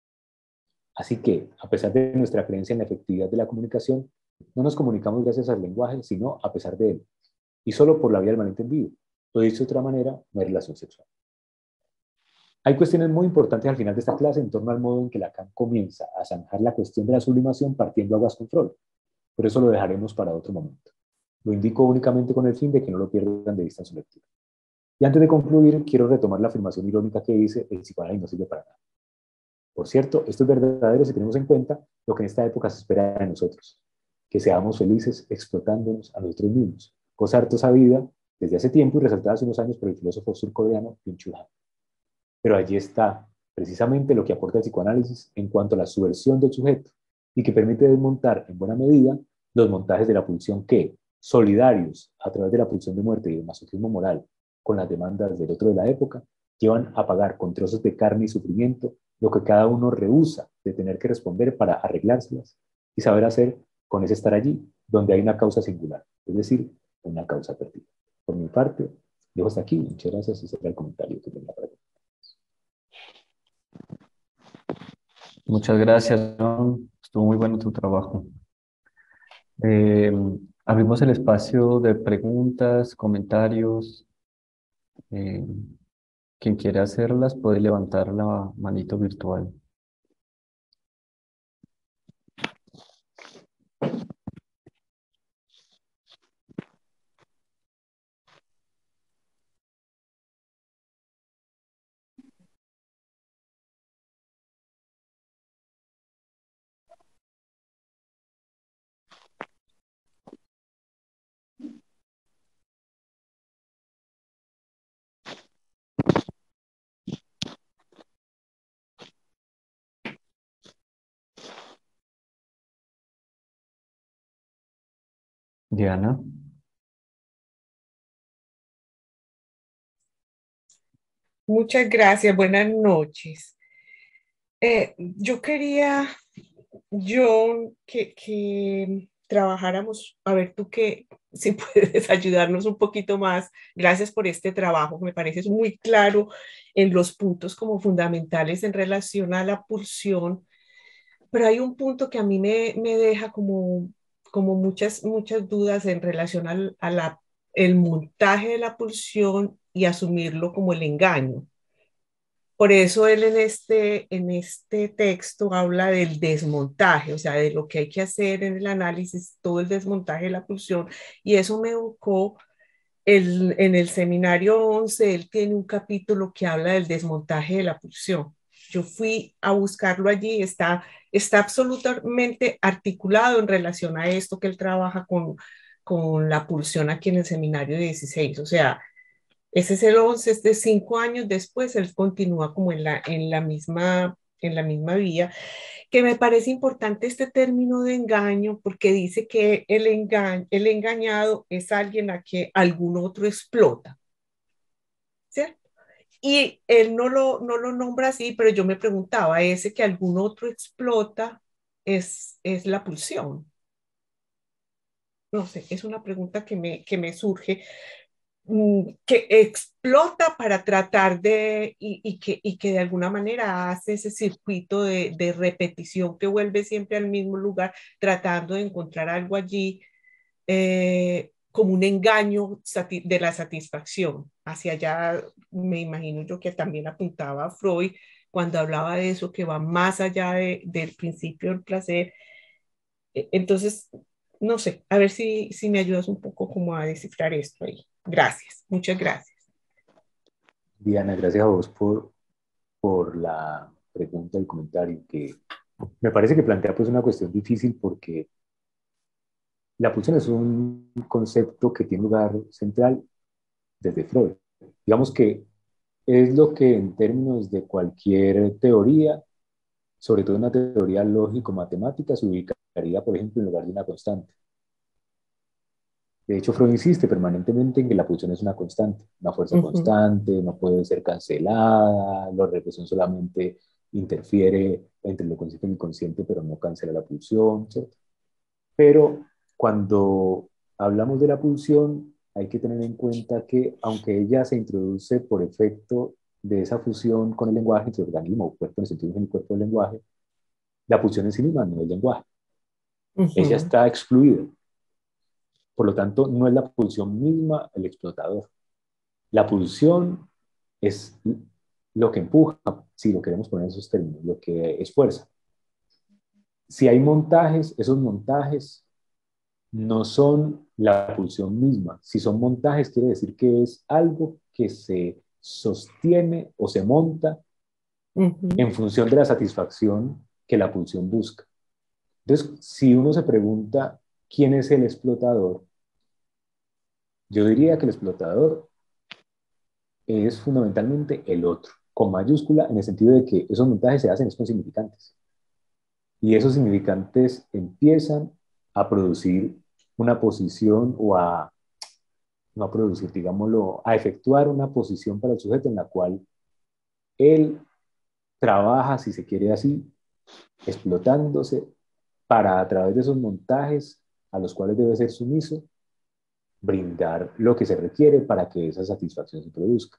Así que, a pesar de nuestra creencia en la efectividad de la comunicación, no nos comunicamos gracias al lenguaje, sino a pesar de él, y solo por la vía del malentendido. O dicho de otra manera, no hay relación sexual. Hay cuestiones muy importantes al final de esta clase en torno al modo en que Lacan comienza a zanjar la cuestión de la sublimación partiendo aguas con Freud, pero eso lo dejaremos para otro momento. Lo indico únicamente con el fin de que no lo pierdan de vista en su lectura. Y antes de concluir, quiero retomar la afirmación irónica que dice: el psicoanálisis no sirve para nada. Por cierto, esto es verdadero si tenemos en cuenta lo que en esta época se espera de nosotros, que seamos felices explotándonos a nosotros mismos, cosa harto sabida desde hace tiempo y resaltada hace unos años por el filósofo surcoreano Byung-Chul Han. Pero allí está precisamente lo que aporta el psicoanálisis en cuanto a la subversión del sujeto y que permite desmontar en buena medida los montajes de la pulsión que, solidarios a través de la pulsión de muerte y del masoquismo moral con las demandas del otro de la época, llevan a pagar con trozos de carne y sufrimiento lo que cada uno rehúsa de tener que responder para arreglárselas y saber hacer con ese estar allí, donde hay una causa singular, es decir, una causa perdida. Por mi parte, dejo hasta aquí. Muchas gracias. Ese será el comentario que tenga para ti. Muchas gracias, John. Estuvo muy bueno tu trabajo. Eh, Abrimos el espacio de preguntas, comentarios. eh, Quien quiera hacerlas puede levantar la manito virtual. Diana, Muchas gracias, buenas noches. Yo quería, que trabajáramos, a ver tú que si puedes ayudarnos un poquito más. Gracias por este trabajo, me parece muy claro en los puntos como fundamentales en relación a la pulsión, pero hay un punto que a mí me deja como muchas dudas en relación el montaje de la pulsión y asumirlo como el engaño. Por eso él en este texto habla del desmontaje, o sea, de lo que hay que hacer en el análisis, todo el desmontaje de la pulsión. Y eso me evocó en el seminario 11, él tiene un capítulo que habla del desmontaje de la pulsión. Yo fui a buscarlo allí, está absolutamente articulado en relación a esto que él trabaja con la pulsión aquí en el seminario 16. O sea, ese es el 11, es de 5 años después, él continúa como en la misma vía, que me parece importante este término de engaño porque dice que el engañado es alguien a que algún otro explota, ¿cierto? Y él no lo nombra así, pero yo me preguntaba, ese que algún otro explota es la pulsión. No sé, es una pregunta que me surge, que explota para tratar y que de alguna manera hace ese circuito de repetición que vuelve siempre al mismo lugar, tratando de encontrar algo allí como un engaño de la satisfacción. Hacia allá me imagino yo que también apuntaba Freud cuando hablaba de eso, que va más allá del principio del placer. Entonces, no sé, a ver si me ayudas un poco como a descifrar esto ahí. Gracias, muchas gracias. Diana, gracias a vos por la pregunta, el comentario, que me parece que plantea pues una cuestión difícil porque la pulsión es un concepto que tiene lugar central desde Freud. Digamos que es lo que en términos de cualquier teoría, sobre todo una teoría lógico-matemática, se ubicaría, por ejemplo, en lugar de una constante. De hecho, Freud insiste permanentemente en que la pulsión es una constante, una fuerza Uh -huh, constante, no puede ser cancelada, la represión solamente interfiere entre lo consciente y el inconsciente, pero no cancela la pulsión, ¿cierto? Pero cuando hablamos de la pulsión, hay que tener en cuenta que aunque ella se introduce por efecto de esa fusión con el lenguaje, entre organismo o cuerpo en el sentido del cuerpo del lenguaje, la pulsión en sí misma no es lenguaje. uh Ella -huh, está excluida. Por lo tanto, no es la pulsión misma el explotador. La pulsión es lo que empuja, si lo queremos poner en esos términos, lo que es fuerza. Si hay montajes, esos montajes no son la pulsión misma. Si son montajes, quiere decir que es algo que se sostiene o se monta uh -huh. en función de la satisfacción que la pulsión busca. Entonces, si uno se pregunta quién es el explotador, yo diría que el explotador es fundamentalmente el otro, con mayúscula, en el sentido de que esos montajes se hacen con significantes. Y esos significantes empiezan a producir una posición o a, no a producir, digámoslo, a efectuar una posición para el sujeto en la cual él trabaja, si se quiere así, explotándose para a través de esos montajes a los cuales debe ser sumiso, brindar lo que se requiere para que esa satisfacción se produzca.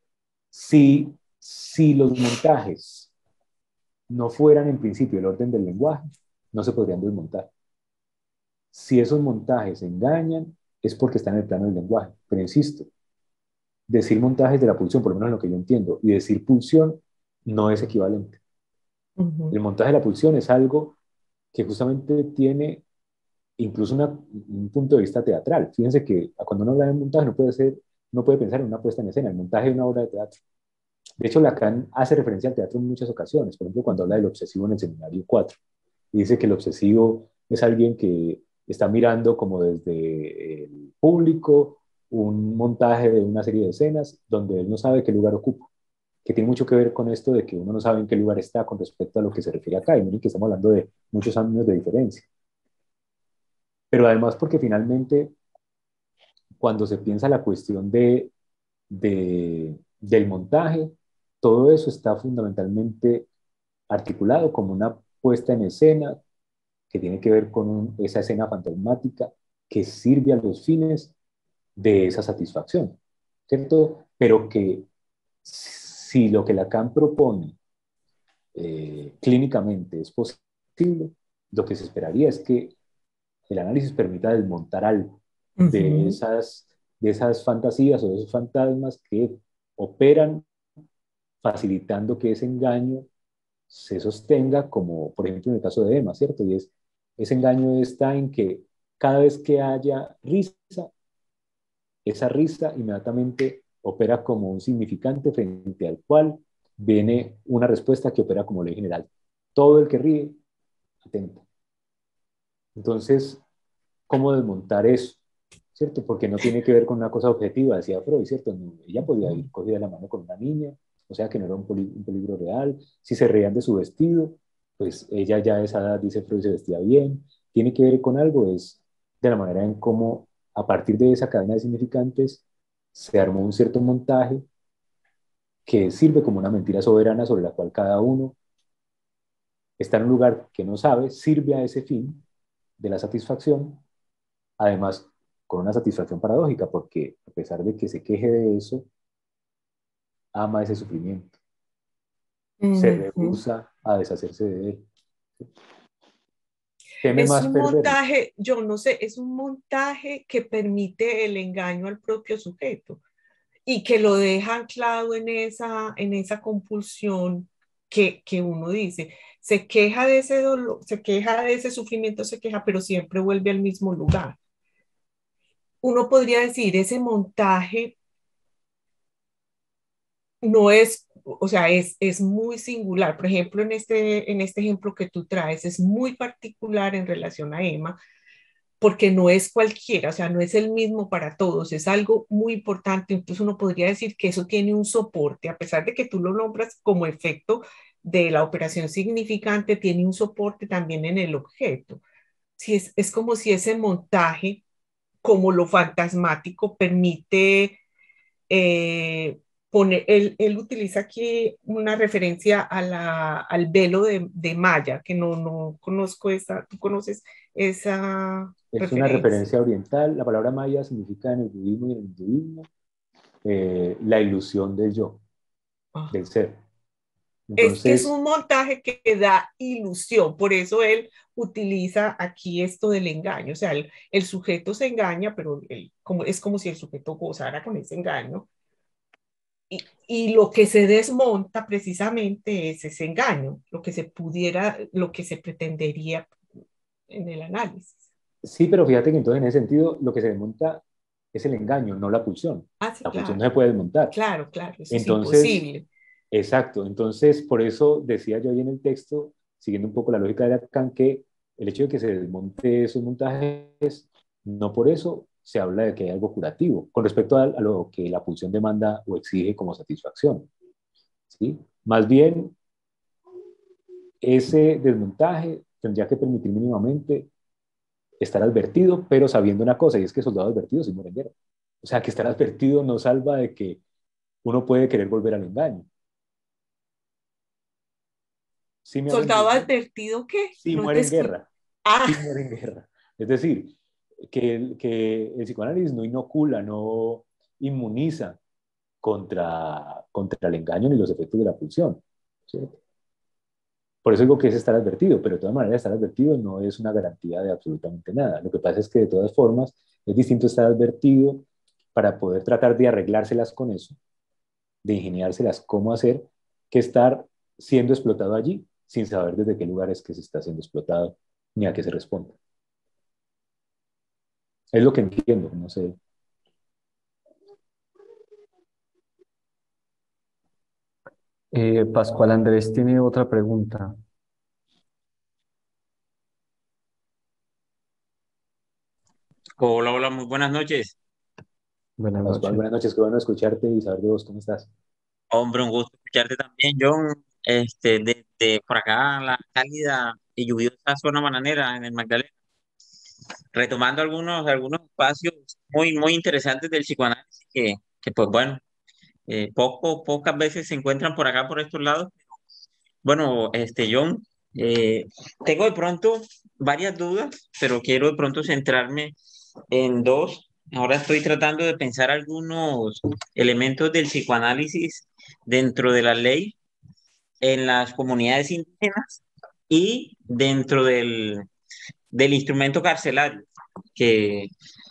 Si los montajes no fueran en principio el orden del lenguaje, no se podrían desmontar. Si esos montajes engañan, es porque están en el plano del lenguaje. Pero insisto, decir montajes de la pulsión, por lo menos lo que yo entiendo, y decir pulsión no es equivalente. Ujú. El montaje de la pulsión es algo que justamente tiene incluso un punto de vista teatral. Fíjense que cuando uno habla de montaje no puede pensar en una puesta en escena, el montaje de una obra de teatro. De hecho, Lacan hace referencia al teatro en muchas ocasiones, por ejemplo, cuando habla del obsesivo en el seminario 4, y dice que el obsesivo es alguien que está mirando como desde el público un montaje de una serie de escenas donde él no sabe qué lugar ocupa, que tiene mucho que ver con esto de que uno no sabe en qué lugar está con respecto a lo que se refiere acá, y miren que estamos hablando de muchos años de diferencia. Pero además porque finalmente, cuando se piensa la cuestión del montaje, todo eso está fundamentalmente articulado como una puesta en escena que tiene que ver con esa escena fantasmática que sirve a los fines de esa satisfacción, ¿cierto? Pero que si lo que Lacan propone clínicamente es posible, lo que se esperaría es que el análisis permita desmontar algo Ujú. de esas fantasías o de esos fantasmas que operan facilitando que ese engaño se sostenga, como por ejemplo en el caso de Emma, ¿cierto? Y ese engaño está en que cada vez que haya risa, esa risa inmediatamente opera como un significante frente al cual viene una respuesta que opera como ley general. Todo el que ríe, atenta. Entonces, ¿cómo desmontar eso? ¿Cierto? Porque no tiene que ver con una cosa objetiva, decía Freud, ¿cierto? No, ella podía ir cogida de la mano con una niña, o sea que no era un peligro real. Si se reían de su vestido, pues ella ya a esa edad, dice Freud, se vestía bien. Tiene que ver con algo, es de la manera en cómo, a partir de esa cadena de significantes, se armó un cierto montaje que sirve como una mentira soberana sobre la cual cada uno está en un lugar que no sabe, sirve a ese fin de la satisfacción. Además, con una satisfacción paradójica, porque a pesar de que se queje de eso, ama ese sufrimiento, se Ujú. rehúsa a deshacerse de él. Teme Es más un perderlo. montaje, yo no sé, es un montaje que permite el engaño al propio sujeto y que lo deja anclado en esa compulsión que uno dice. Se queja de ese dolor, se queja de ese sufrimiento, se queja, pero siempre vuelve al mismo lugar. Uno podría decir, ese montaje no es, o sea, es muy singular. Por ejemplo, en este ejemplo que tú traes, es muy particular en relación a Emma, porque no es cualquiera, o sea, no es el mismo para todos, es algo muy importante. Incluso uno podría decir que eso tiene un soporte, a pesar de que tú lo nombras como efecto de la operación significante, tiene un soporte también en el objeto. Si es como si ese montaje, como lo fantasmático, permite él utiliza aquí una referencia a al velo de Maya, que no conozco esa, ¿tú conoces esa Es una referencia? referencia oriental. La palabra maya significa en el budismo y en el hinduismo la ilusión del yo, Ah. del ser. Es que es Entonces, un montaje que da ilusión, por eso él utiliza aquí esto del engaño, o sea, el sujeto se engaña, pero es como si el sujeto gozara con ese engaño, y lo que se desmonta precisamente es ese engaño, lo que se pudiera, lo que se pretendería en el análisis. sí, pero fíjate que entonces en ese sentido lo que se desmonta es el engaño, no la pulsión. Ah, sí, La pulsión no claro, se puede desmontar. claro, claro, eso es Entonces, imposible. exacto. Entonces, por eso decía yo ahí en el texto, siguiendo un poco la lógica de Lacan, que el hecho de que se desmonte esos montajes, no por eso se habla de que hay algo curativo con respecto a lo que la pulsión demanda o exige como satisfacción. ¿Sí? Más bien, ese desmontaje tendría que permitir mínimamente estar advertido, pero sabiendo una cosa, y es que soldado advertido sí muere en guerra. O sea, que estar advertido no salva de que uno puede querer volver al engaño. ¿Sí me hago ¿Soldado entender? advertido qué? Sí No te muere en escucho. guerra, Ah, sí muere en guerra. Es decir, que el psicoanálisis no inocula, no inmuniza contra el engaño ni los efectos de la pulsión. ¿Cierto? Por eso digo que es estar advertido, pero de todas maneras estar advertido no es una garantía de absolutamente nada. Lo que pasa es que de todas formas es distinto estar advertido para poder tratar de arreglárselas con eso, de ingeniárselas cómo hacer, que estar siendo explotado allí sin saber desde qué lugar es que se está siendo explotado ni a qué se responde. Es lo que entiendo, no sé. Pascual Andrés tiene otra pregunta. Hola, hola, muy buenas noches. Buenas Pascual, noches. buenas noches, qué bueno escucharte y saber de vos, ¿cómo estás? Hombre, un gusto escucharte también, John. Desde por acá, la cálida y lluviosa zona bananera en el Magdalena, retomando algunos espacios muy interesantes del psicoanálisis que pues bueno, pocas veces se encuentran por acá, por estos lados. Bueno, John, eh, tengo de pronto varias dudas, pero quiero de pronto centrarme en dos. Ahora estoy tratando de pensar algunos elementos del psicoanálisis dentro de la ley en las comunidades indígenas y dentro del instrumento carcelario, que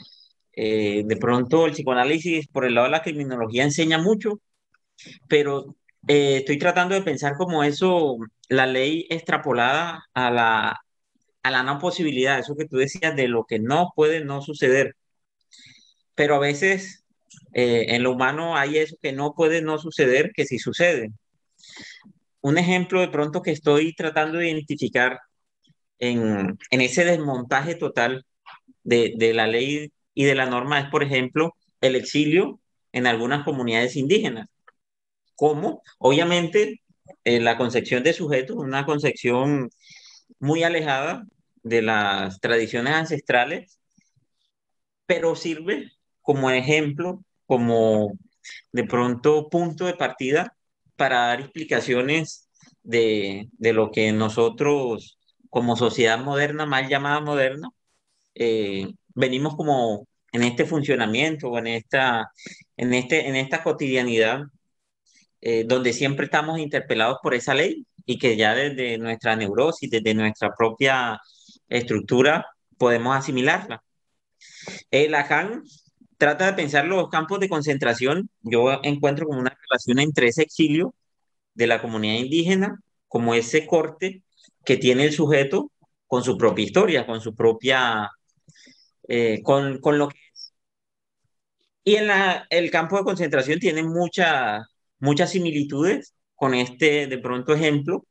de pronto el psicoanálisis por el lado de la criminología enseña mucho, pero estoy tratando de pensar cómo eso, la ley extrapolada a la no posibilidad, eso que tú decías de lo que no puede no suceder, pero a veces en lo humano hay eso que no puede no suceder, que sí sucede. Un ejemplo de pronto que estoy tratando de identificar en ese desmontaje total de la ley y de la norma es, por ejemplo, el exilio en algunas comunidades indígenas. ¿Cómo? Obviamente, la concepción de sujeto es una concepción muy alejada de las tradiciones ancestrales, pero sirve como ejemplo, como de pronto punto de partida para dar explicaciones de lo que nosotros como sociedad moderna, mal llamada moderna, venimos como en este funcionamiento o en esta cotidianidad donde siempre estamos interpelados por esa ley y que ya desde nuestra neurosis, desde nuestra propia estructura, podemos asimilarla. Lacan trata de pensar los campos de concentración. Yo encuentro como una relación entre ese exilio de la comunidad indígena, como ese corte que tiene el sujeto con su propia historia, con su propia, con lo que... Y el campo de concentración tiene muchas similitudes con este, de pronto, ejemplo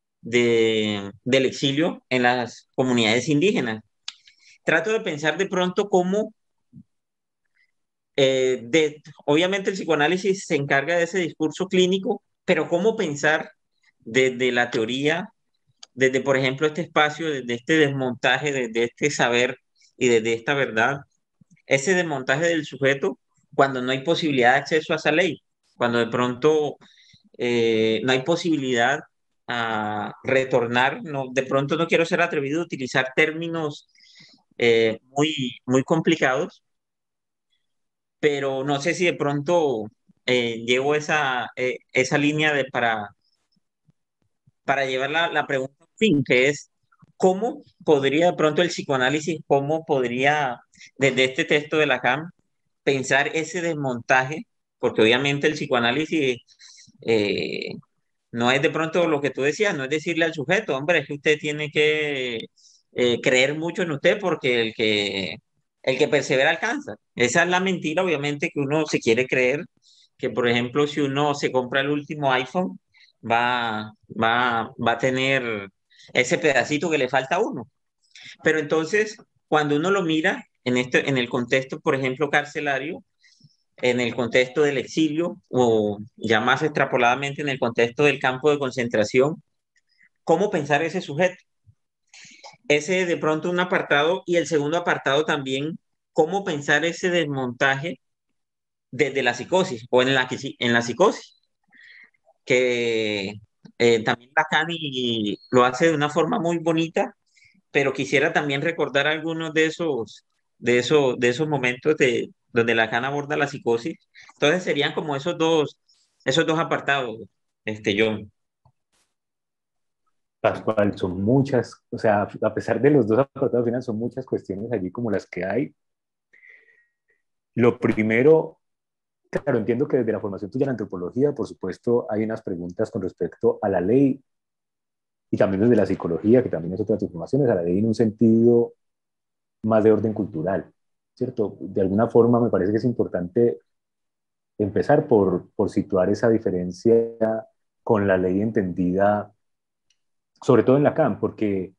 del exilio en las comunidades indígenas. Trato de pensar de pronto cómo obviamente el psicoanálisis se encarga de ese discurso clínico, pero cómo pensar desde la teoría, desde, por ejemplo, este espacio, desde este desmontaje, desde este saber y desde esta verdad, ese desmontaje del sujeto cuando no hay posibilidad de acceso a esa ley, cuando de pronto no hay posibilidad a retornar, no, de pronto no quiero ser atrevido a utilizar términos muy complicados, pero no sé si de pronto llevo esa línea para llevar la pregunta a fin, que es, ¿cómo podría de pronto el psicoanálisis, cómo podría, desde este texto de Lacan, pensar ese desmontaje? Porque obviamente el psicoanálisis eh, no es de pronto lo que tú decías, no es decirle al sujeto, hombre, es que usted tiene que creer mucho en usted porque el que persevera alcanza. Esa es la mentira, obviamente, que uno se quiere creer, que por ejemplo, si uno se compra el último iPhone, va a tener ese pedacito que le falta a uno. Pero entonces, cuando uno lo mira en el contexto, por ejemplo, carcelario, en el contexto del exilio o ya más extrapoladamente en el contexto del campo de concentración, cómo pensar ese sujeto. Ese de pronto un apartado y el segundo apartado también, cómo pensar ese desmontaje desde la psicosis o en la psicosis, que también Lacan y lo hace de una forma muy bonita, pero quisiera también recordar algunos de esos momentos donde Lacan aborda la psicosis. Entonces serían como esos dos apartados, John. Pascual, son muchas, o sea, a pesar de los dos apartados finales, son muchas cuestiones allí como las que hay. Lo primero, claro, entiendo que desde la formación tuya en antropología, por supuesto, hay unas preguntas con respecto a la ley y también desde la psicología, que también es otra de tus formaciones, a la ley en un sentido más de orden cultural, ¿cierto? De alguna forma me parece que es importante empezar por situar esa diferencia con la ley entendida, sobre todo en Lacan, porque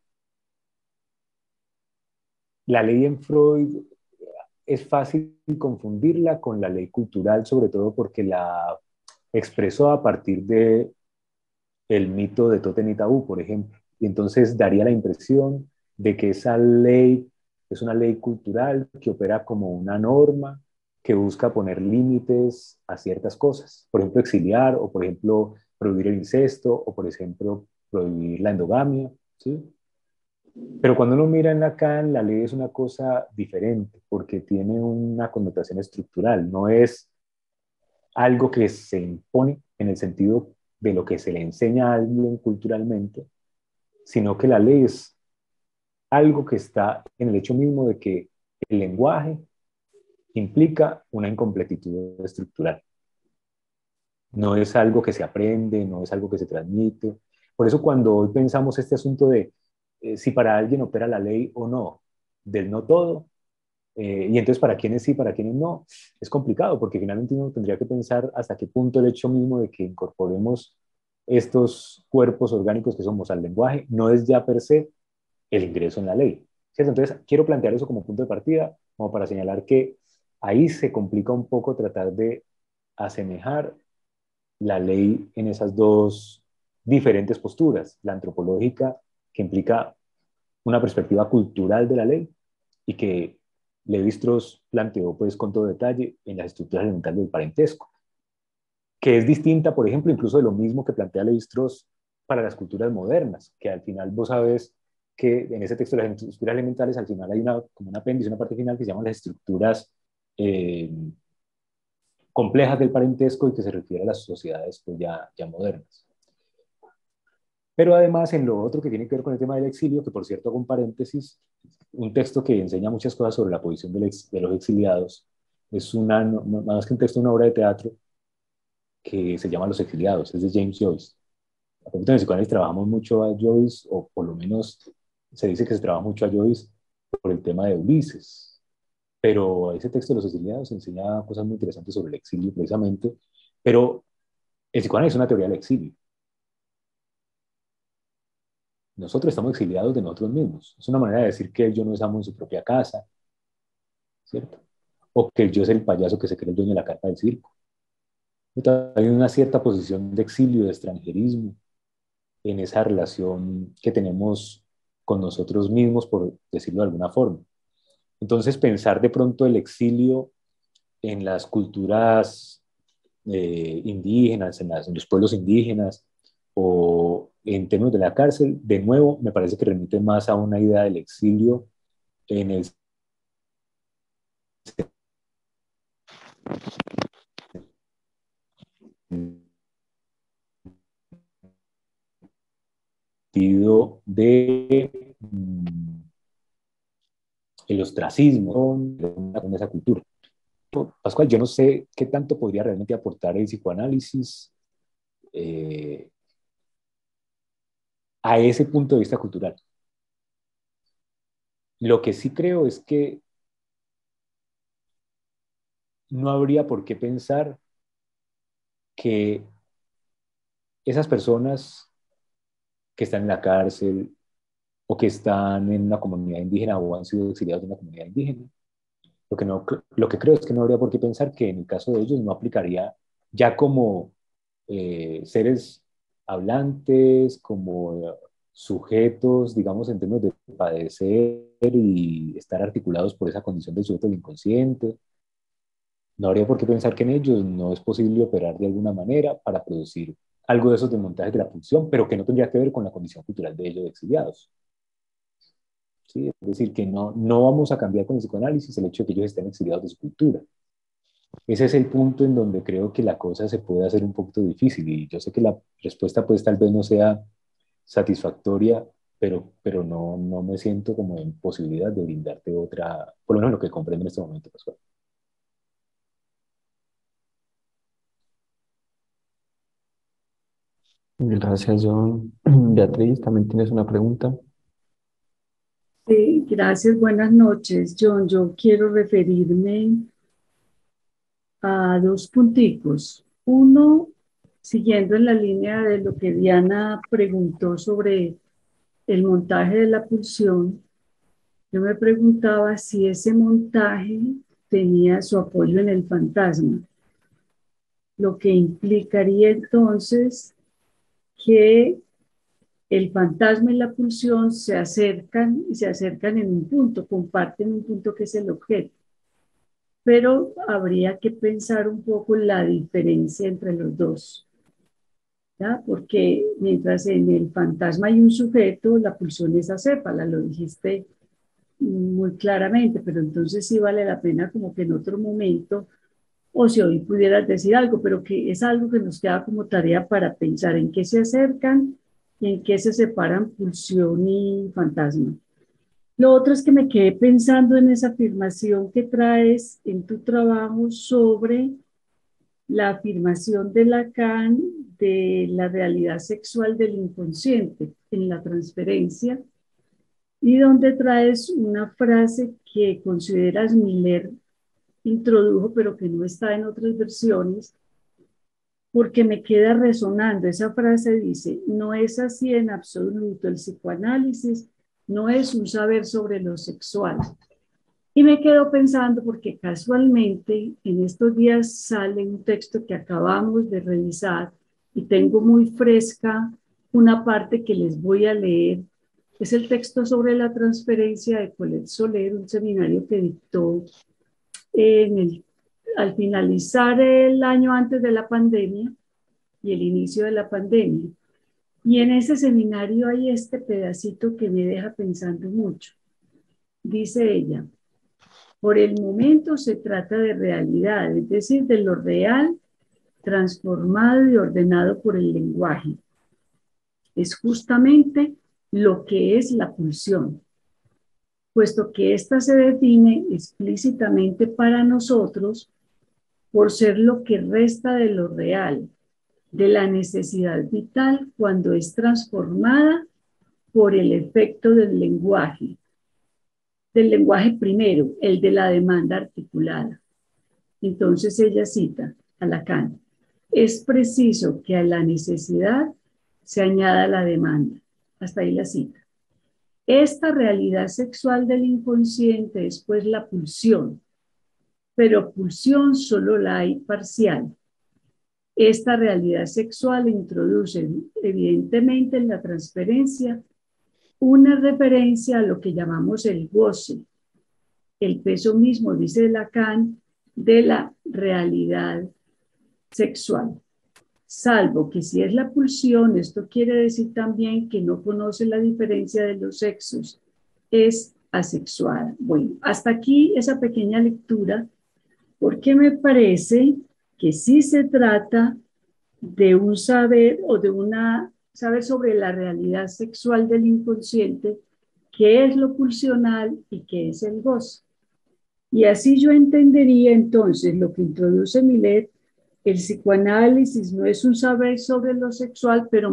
la ley en Freud es fácil confundirla con la ley cultural, sobre todo porque la expresó a partir de el mito de Totem y Tabú, por ejemplo. Y entonces daría la impresión de que esa ley es una ley cultural que opera como una norma que busca poner límites a ciertas cosas. Por ejemplo, exiliar, o por ejemplo, prohibir el incesto, o por ejemplo, prohibir la endogamia, ¿sí? Pero cuando uno mira en Lacan, la ley es una cosa diferente, porque tiene una connotación estructural, no es algo que se impone en el sentido de lo que se le enseña a alguien culturalmente, sino que la ley es algo que está en el hecho mismo de que el lenguaje implica una incompletitud estructural. No es algo que se aprende, no es algo que se transmite. Por eso cuando hoy pensamos este asunto de si para alguien opera la ley o no, del no todo, y entonces para quiénes sí, para quiénes no, es complicado porque finalmente uno tendría que pensar hasta qué punto el hecho mismo de que incorporemos estos cuerpos orgánicos que somos al lenguaje no es ya per se el ingreso en la ley, ¿cierto? Entonces quiero plantear eso como punto de partida, como para señalar que ahí se complica un poco tratar de asemejar la ley en esas dos diferentes posturas, la antropológica, que implica una perspectiva cultural de la ley, y que Levi-Strauss planteó pues con todo detalle en las estructuras elementales del parentesco, que es distinta, por ejemplo, incluso de lo mismo que plantea Levi-Strauss para las culturas modernas, que al final vos sabes que en ese texto de las estructuras elementales al final hay como un apéndice, una parte final que se llama las estructuras eh, complejas del parentesco y que se refiere a las sociedades pues ya modernas. Pero además en lo otro que tiene que ver con el tema del exilio, que por cierto hago un paréntesis, un texto que enseña muchas cosas sobre la posición de los exiliados, es una, más que un texto, una obra de teatro que se llama Los exiliados, es de James Joyce. A propósito de psicoanálisis trabajamos mucho a Joyce, o por lo menos se dice que se trabaja mucho a Joyce por el tema de Ulises, pero ese texto de Los exiliados enseña cosas muy interesantes sobre el exilio precisamente, pero el psicoanálisis es una teoría del exilio. Nosotros estamos exiliados de nosotros mismos. Es una manera de decir que el yo no es amo en su propia casa, ¿cierto? O que el yo es el payaso que se cree el dueño de la carpa del circo. Hay una cierta posición de exilio, de extranjerismo, en esa relación que tenemos con nosotros mismos, por decirlo de alguna forma. Entonces, pensar de pronto el exilio en las culturas indígenas, en los pueblos indígenas, o en términos de la cárcel, de nuevo, me parece que remite más a una idea del exilio en el sentido de el ostracismo en esa cultura. Pascual, yo no sé qué tanto podría realmente aportar el psicoanálisis eh, a ese punto de vista cultural. Lo que sí creo es que no habría por qué pensar que esas personas que están en la cárcel o que están en una comunidad indígena o han sido exiliados de una comunidad indígena, lo que creo es que no habría por qué pensar que en el caso de ellos no aplicaría ya como seres hablantes, como sujetos, digamos, en términos de padecer y estar articulados por esa condición del sujeto del inconsciente. No habría por qué pensar que en ellos no es posible operar de alguna manera para producir algo de esos desmontajes de la función, pero que no tendría que ver con la condición cultural de ellos de exiliados. ¿Sí? Es decir, que no vamos a cambiar con el psicoanálisis el hecho de que ellos estén exiliados de su cultura. Ese es el punto en donde creo que la cosa se puede hacer un poquito difícil, y yo sé que la respuesta pues tal vez no sea satisfactoria, pero no me siento como en posibilidad de brindarte otra, por lo menos lo que comprendo en este momento, Pascual. Gracias, John. Beatriz, también tienes una pregunta. Sí, gracias, buenas noches, John. Yo quiero referirme a dos punticos. Uno, siguiendo en la línea de lo que Diana preguntó sobre el montaje de la pulsión, yo me preguntaba si ese montaje tenía su apoyo en el fantasma, lo que implicaría entonces que el fantasma y la pulsión se acercan y se acercan en un punto, comparten un punto que es el objeto. Pero habría que pensar un poco en la diferencia entre los dos, ¿ya? Porque mientras en el fantasma hay un sujeto, la pulsión es acéfala, lo dijiste muy claramente, pero entonces sí vale la pena como que en otro momento, o si hoy pudieras decir algo, pero que es algo que nos queda como tarea para pensar en qué se acercan y en qué se separan pulsión y fantasma. Lo otro es que me quedé pensando en esa afirmación que traes en tu trabajo sobre la afirmación de Lacan de la realidad sexual del inconsciente en la transferencia, y donde traes una frase que consideras Miller introdujo, pero que no está en otras versiones, porque me queda resonando. Esa frase dice: no es así en absoluto, el psicoanálisis no es un saber sobre lo sexual. Y me quedo pensando porque casualmente en estos días sale un texto que acabamos de revisar y tengo muy fresca una parte que les voy a leer. Es el texto sobre la transferencia de Colette Soler, un seminario que dictó al finalizar el año antes de la pandemia y el inicio de la pandemia. Y en ese seminario hay este pedacito que me deja pensando mucho. Dice ella: por el momento se trata de realidad, es decir, de lo real, transformado y ordenado por el lenguaje. Es justamente lo que es la pulsión, puesto que ésta se define explícitamente para nosotros por ser lo que resta de lo real, de la necesidad vital cuando es transformada por el efecto del lenguaje primero, el de la demanda articulada. Entonces ella cita a Lacan: es preciso que a la necesidad se añada la demanda. Hasta ahí la cita. Esta realidad sexual del inconsciente es pues la pulsión, pero pulsión solo la hay parcial. Esta realidad sexual introduce evidentemente en la transferencia una referencia a lo que llamamos el goce, el peso mismo, dice Lacan, de la realidad sexual. Salvo que si es la pulsión, esto quiere decir también que no conoce la diferencia de los sexos, es asexuada. Bueno, hasta aquí esa pequeña lectura, porque me parece que sí se trata de un saber o de una saber sobre la realidad sexual del inconsciente, qué es lo pulsional y qué es el goce. Y así yo entendería entonces lo que introduce Millet: el psicoanálisis no es un saber sobre lo sexual, pero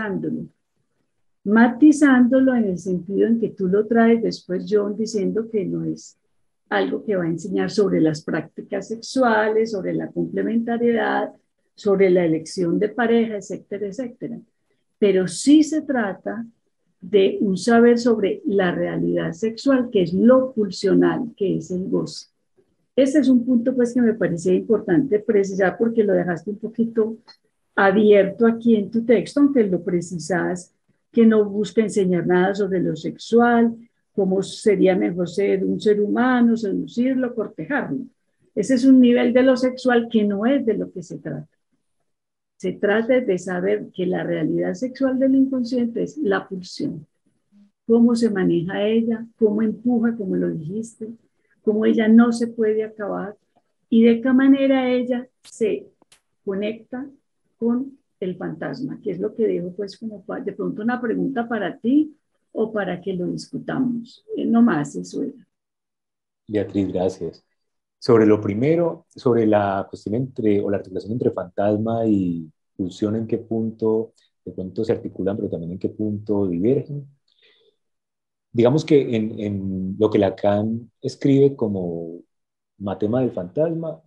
matizándolo en el sentido en que tú lo traes después, John, diciendo que no es algo que va a enseñar sobre las prácticas sexuales, sobre la complementariedad, sobre la elección de pareja, etcétera, etcétera. Pero sí se trata de un saber sobre la realidad sexual, que es lo pulsional, que es el goce. Ese es un punto pues que me parecía importante precisar, porque lo dejaste un poquito abierto aquí en tu texto, aunque lo precisas que no busca enseñar nada sobre lo sexual, cómo sería mejor ser un ser humano, seducirlo, cortejarlo. Ese es un nivel de lo sexual que no es de lo que se trata. Se trata de saber que la realidad sexual del inconsciente es la pulsión. Cómo se maneja ella, cómo empuja, como lo dijiste, cómo ella no se puede acabar y de qué manera ella se conecta con el fantasma, que es lo que dejo pues como de pronto una pregunta para ti o para que lo discutamos. No más, eso era. Beatriz, gracias. Sobre lo primero, sobre la cuestión entre, o la articulación entre fantasma y pulsión, en qué punto de pronto se articulan, pero también en qué punto divergen. Digamos que en lo que Lacan escribe como matema del fantasma,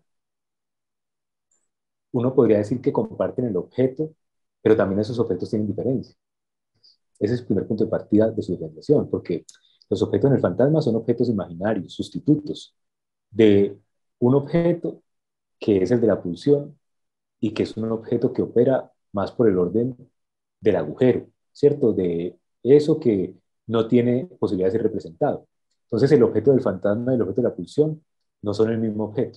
uno podría decir que comparten el objeto, pero también esos objetos tienen diferencias. Ese es el primer punto de partida de su diferenciación, porque los objetos en el fantasma son objetos imaginarios, sustitutos de un objeto que es el de la pulsión y que es un objeto que opera más por el orden del agujero, ¿cierto? De eso que no tiene posibilidad de ser representado. Entonces el objeto del fantasma y el objeto de la pulsión no son el mismo objeto.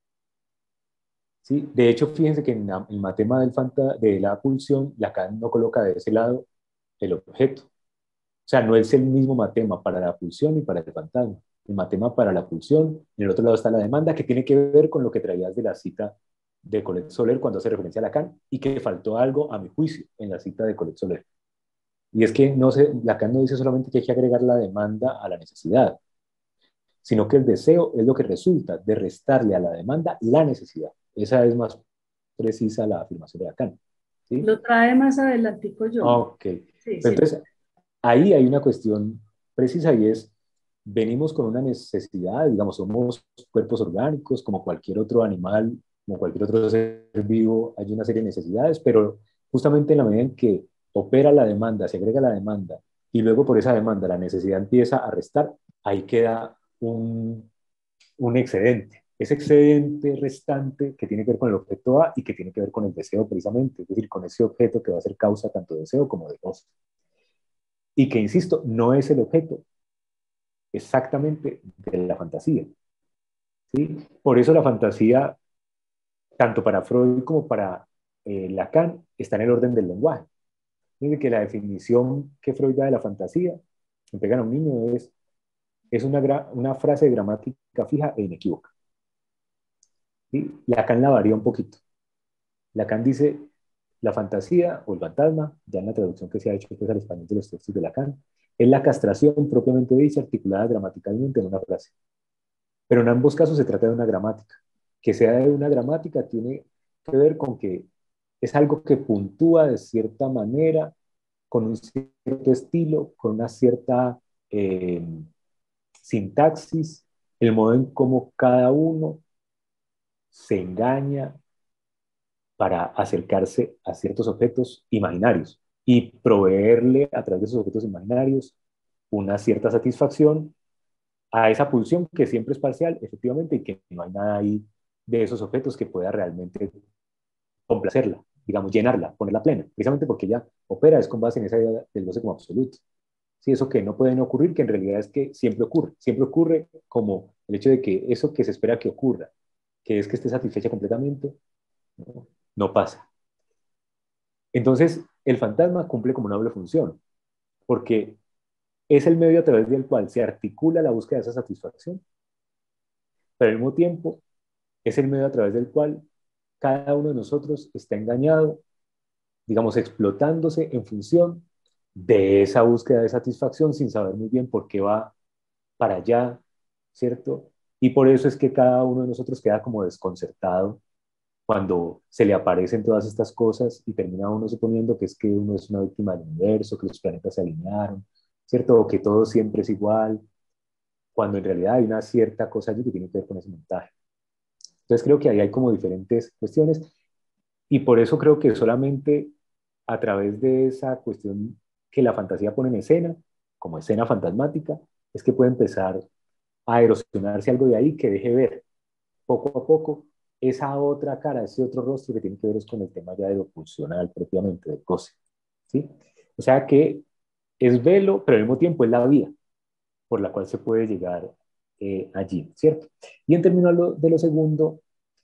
¿Sí? De hecho, fíjense que en el matema de la pulsión, Lacan no coloca de ese lado el objeto. O sea, no es el mismo matema para la pulsión y para el fantasma. El matema para la pulsión, en el otro lado está la demanda, que tiene que ver con lo que traías de la cita de Colette Soler cuando hace referencia a Lacan, y que faltó algo, a mi juicio, en la cita de Colette Soler. Y es que Lacan no dice solamente que hay que agregar la demanda a la necesidad, sino que el deseo es lo que resulta de restarle a la demanda la necesidad. Esa es más precisa la afirmación de Lacan. ¿Sí? Lo trae más adelantico yo. Ok. Sí, sí. Entonces, ahí hay una cuestión precisa y es, venimos con una necesidad, digamos, somos cuerpos orgánicos, como cualquier otro animal, como cualquier otro ser vivo, hay una serie de necesidades, pero justamente en la medida en que opera la demanda, se agrega la demanda, y luego por esa demanda la necesidad empieza a restar, ahí queda un excedente. Ese excedente restante que tiene que ver con el objeto A y que tiene que ver con el deseo precisamente, es decir, con ese objeto que va a ser causa tanto de deseo como de gozo. Y que, insisto, no es el objeto exactamente de la fantasía. ¿Sí? Por eso la fantasía, tanto para Freud como para Lacan, está en el orden del lenguaje. Dice que la definición que Freud da de la fantasía, que pegan a un niño, es una frase de gramática fija e inequívoca. ¿Sí? Lacan la varía un poquito. Lacan dice, la fantasía o el fantasma, ya en la traducción que se ha hecho pues, al español de los textos de Lacan, es la castración propiamente dicha articulada gramaticalmente en una frase. Pero en ambos casos se trata de una gramática. Que sea de una gramática tiene que ver con que es algo que puntúa de cierta manera, con un cierto estilo, con una cierta sintaxis, el modo en cómo cada uno se engaña para acercarse a ciertos objetos imaginarios y proveerle a través de esos objetos imaginarios una cierta satisfacción a esa pulsión que siempre es parcial, efectivamente, y que no hay nada ahí de esos objetos que pueda realmente complacerla, digamos, llenarla, ponerla plena, precisamente porque ella opera es con base en esa idea del goce como absoluto. Sí, eso que no puede no ocurrir, que en realidad es que siempre ocurre como el hecho de que eso que se espera que ocurra, que es que esté satisfecha completamente, no pasa. Entonces, el fantasma cumple como una doble función, porque es el medio a través del cual se articula la búsqueda de esa satisfacción, pero al mismo tiempo es el medio a través del cual cada uno de nosotros está engañado, digamos, explotándose en función de esa búsqueda de satisfacción sin saber muy bien por qué va para allá, ¿cierto? Y por eso es que cada uno de nosotros queda como desconcertado cuando se le aparecen todas estas cosas y termina uno suponiendo que es que uno es una víctima del universo, que los planetas se alinearon, ¿cierto? O que todo siempre es igual, cuando en realidad hay una cierta cosa allí que tiene que ver con ese montaje. Entonces creo que ahí hay como diferentes cuestiones y por eso creo que solamente a través de esa cuestión que la fantasía pone en escena, como escena fantasmática, es que puede empezar a erosionarse algo de ahí que deje ver poco a poco esa otra cara, ese otro rostro que tiene que ver es con el tema ya de lo pulsional propiamente, del goce. ¿Sí? O sea que es velo, pero al mismo tiempo es la vía por la cual se puede llegar allí, ¿cierto? Y en términos de lo segundo,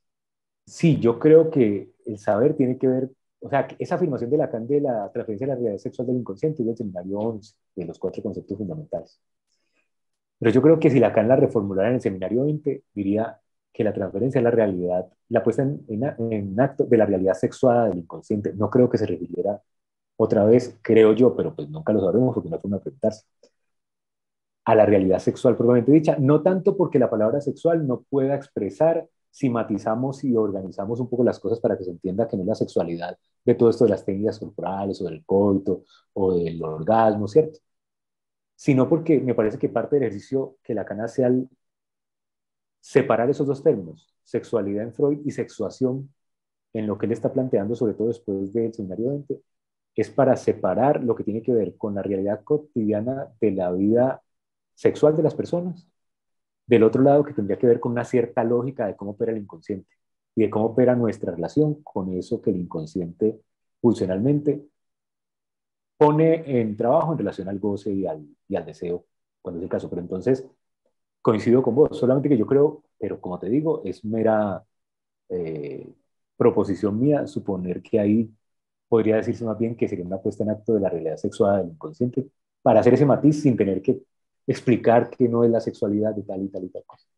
sí, yo creo que el saber tiene que ver, o sea, esa afirmación de Lacan de la transferencia de la realidad sexual del inconsciente es del seminario 11, de los 4 conceptos fundamentales. Pero yo creo que si Lacan la reformulara en el seminario 20, diría, que la transferencia de la realidad, la puesta en acto de la realidad sexuada del inconsciente. No creo que se refiriera otra vez, creo yo, pero pues nunca lo sabremos porque no hay forma de preguntarse, a la realidad sexual propiamente dicha, no tanto porque la palabra sexual no pueda expresar si matizamos y organizamos un poco las cosas para que se entienda que no es la sexualidad de todo esto de las técnicas corporales o del coito o del orgasmo, ¿cierto? Sino porque me parece que parte del ejercicio que Lacan hace al separar esos dos términos, sexualidad en Freud y sexuación, en lo que él está planteando, sobre todo después del seminario 20, es para separar lo que tiene que ver con la realidad cotidiana de la vida sexual de las personas, del otro lado que tendría que ver con una cierta lógica de cómo opera el inconsciente y de cómo opera nuestra relación con eso que el inconsciente funcionalmente pone en trabajo en relación al goce y al deseo, cuando es el caso. Pero entonces, coincido con vos, solamente que yo creo, pero como te digo, es mera eh, proposición mía suponer que ahí podría decirse más bien que sería una puesta en acto de la realidad sexual del inconsciente, para hacer ese matiz sin tener que explicar que no es la sexualidad de tal y tal y tal cosa.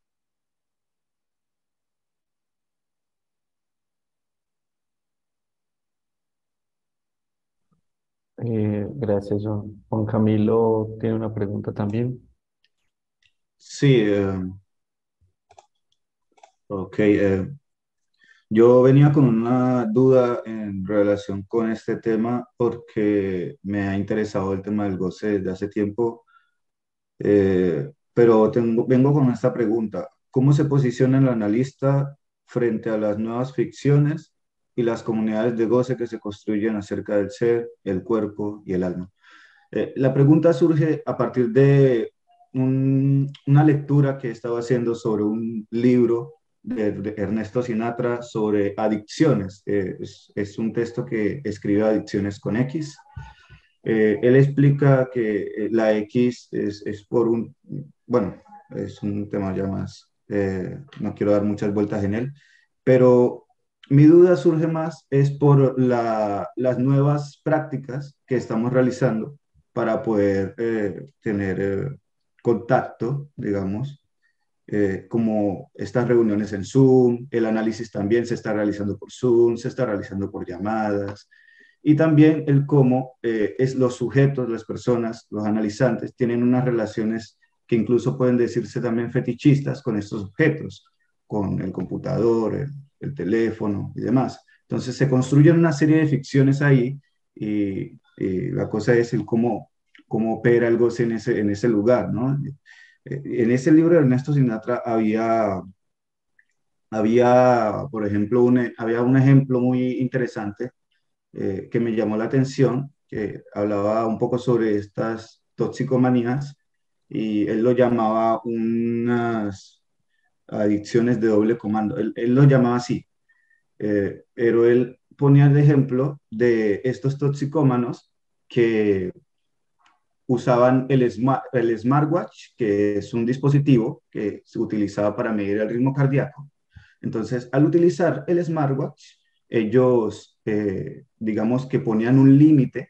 Gracias, John. Juan Camilo tiene una pregunta también. Sí, ok. Yo venía con una duda en relación con este tema porque me ha interesado el tema del goce desde hace tiempo, pero vengo con esta pregunta. ¿Cómo se posiciona el analista frente a las nuevas ficciones y las comunidades de goce que se construyen acerca del ser, el cuerpo y el alma? La pregunta surge a partir de una lectura que estaba haciendo sobre un libro de Ernesto Sinatra sobre adicciones. Es un texto que escribe Adicciones con X. Él explica que la X es por bueno, es un tema ya más, no quiero dar muchas vueltas en él, pero mi duda surge más es por las nuevas prácticas que estamos realizando para poder tener contacto, digamos, como estas reuniones en Zoom, el análisis también se está realizando por Zoom, se está realizando por llamadas, y también el cómo los sujetos, las personas, los analizantes, tienen unas relaciones que incluso pueden decirse también fetichistas con estos objetos, con el computador, el teléfono y demás. Entonces se construyen una serie de ficciones ahí y la cosa es el cómo opera el goce en ese lugar, ¿no? En ese libro de Ernesto Sinatra por ejemplo, había un ejemplo muy interesante que me llamó la atención, que hablaba un poco sobre estas toxicomanías y él lo llamaba unas adicciones de doble comando. Él lo llamaba así, pero él ponía el ejemplo de estos toxicómanos que usaban el smartwatch, que es un dispositivo que se utilizaba para medir el ritmo cardíaco. Entonces, al utilizar el smartwatch, ellos, digamos que ponían un límite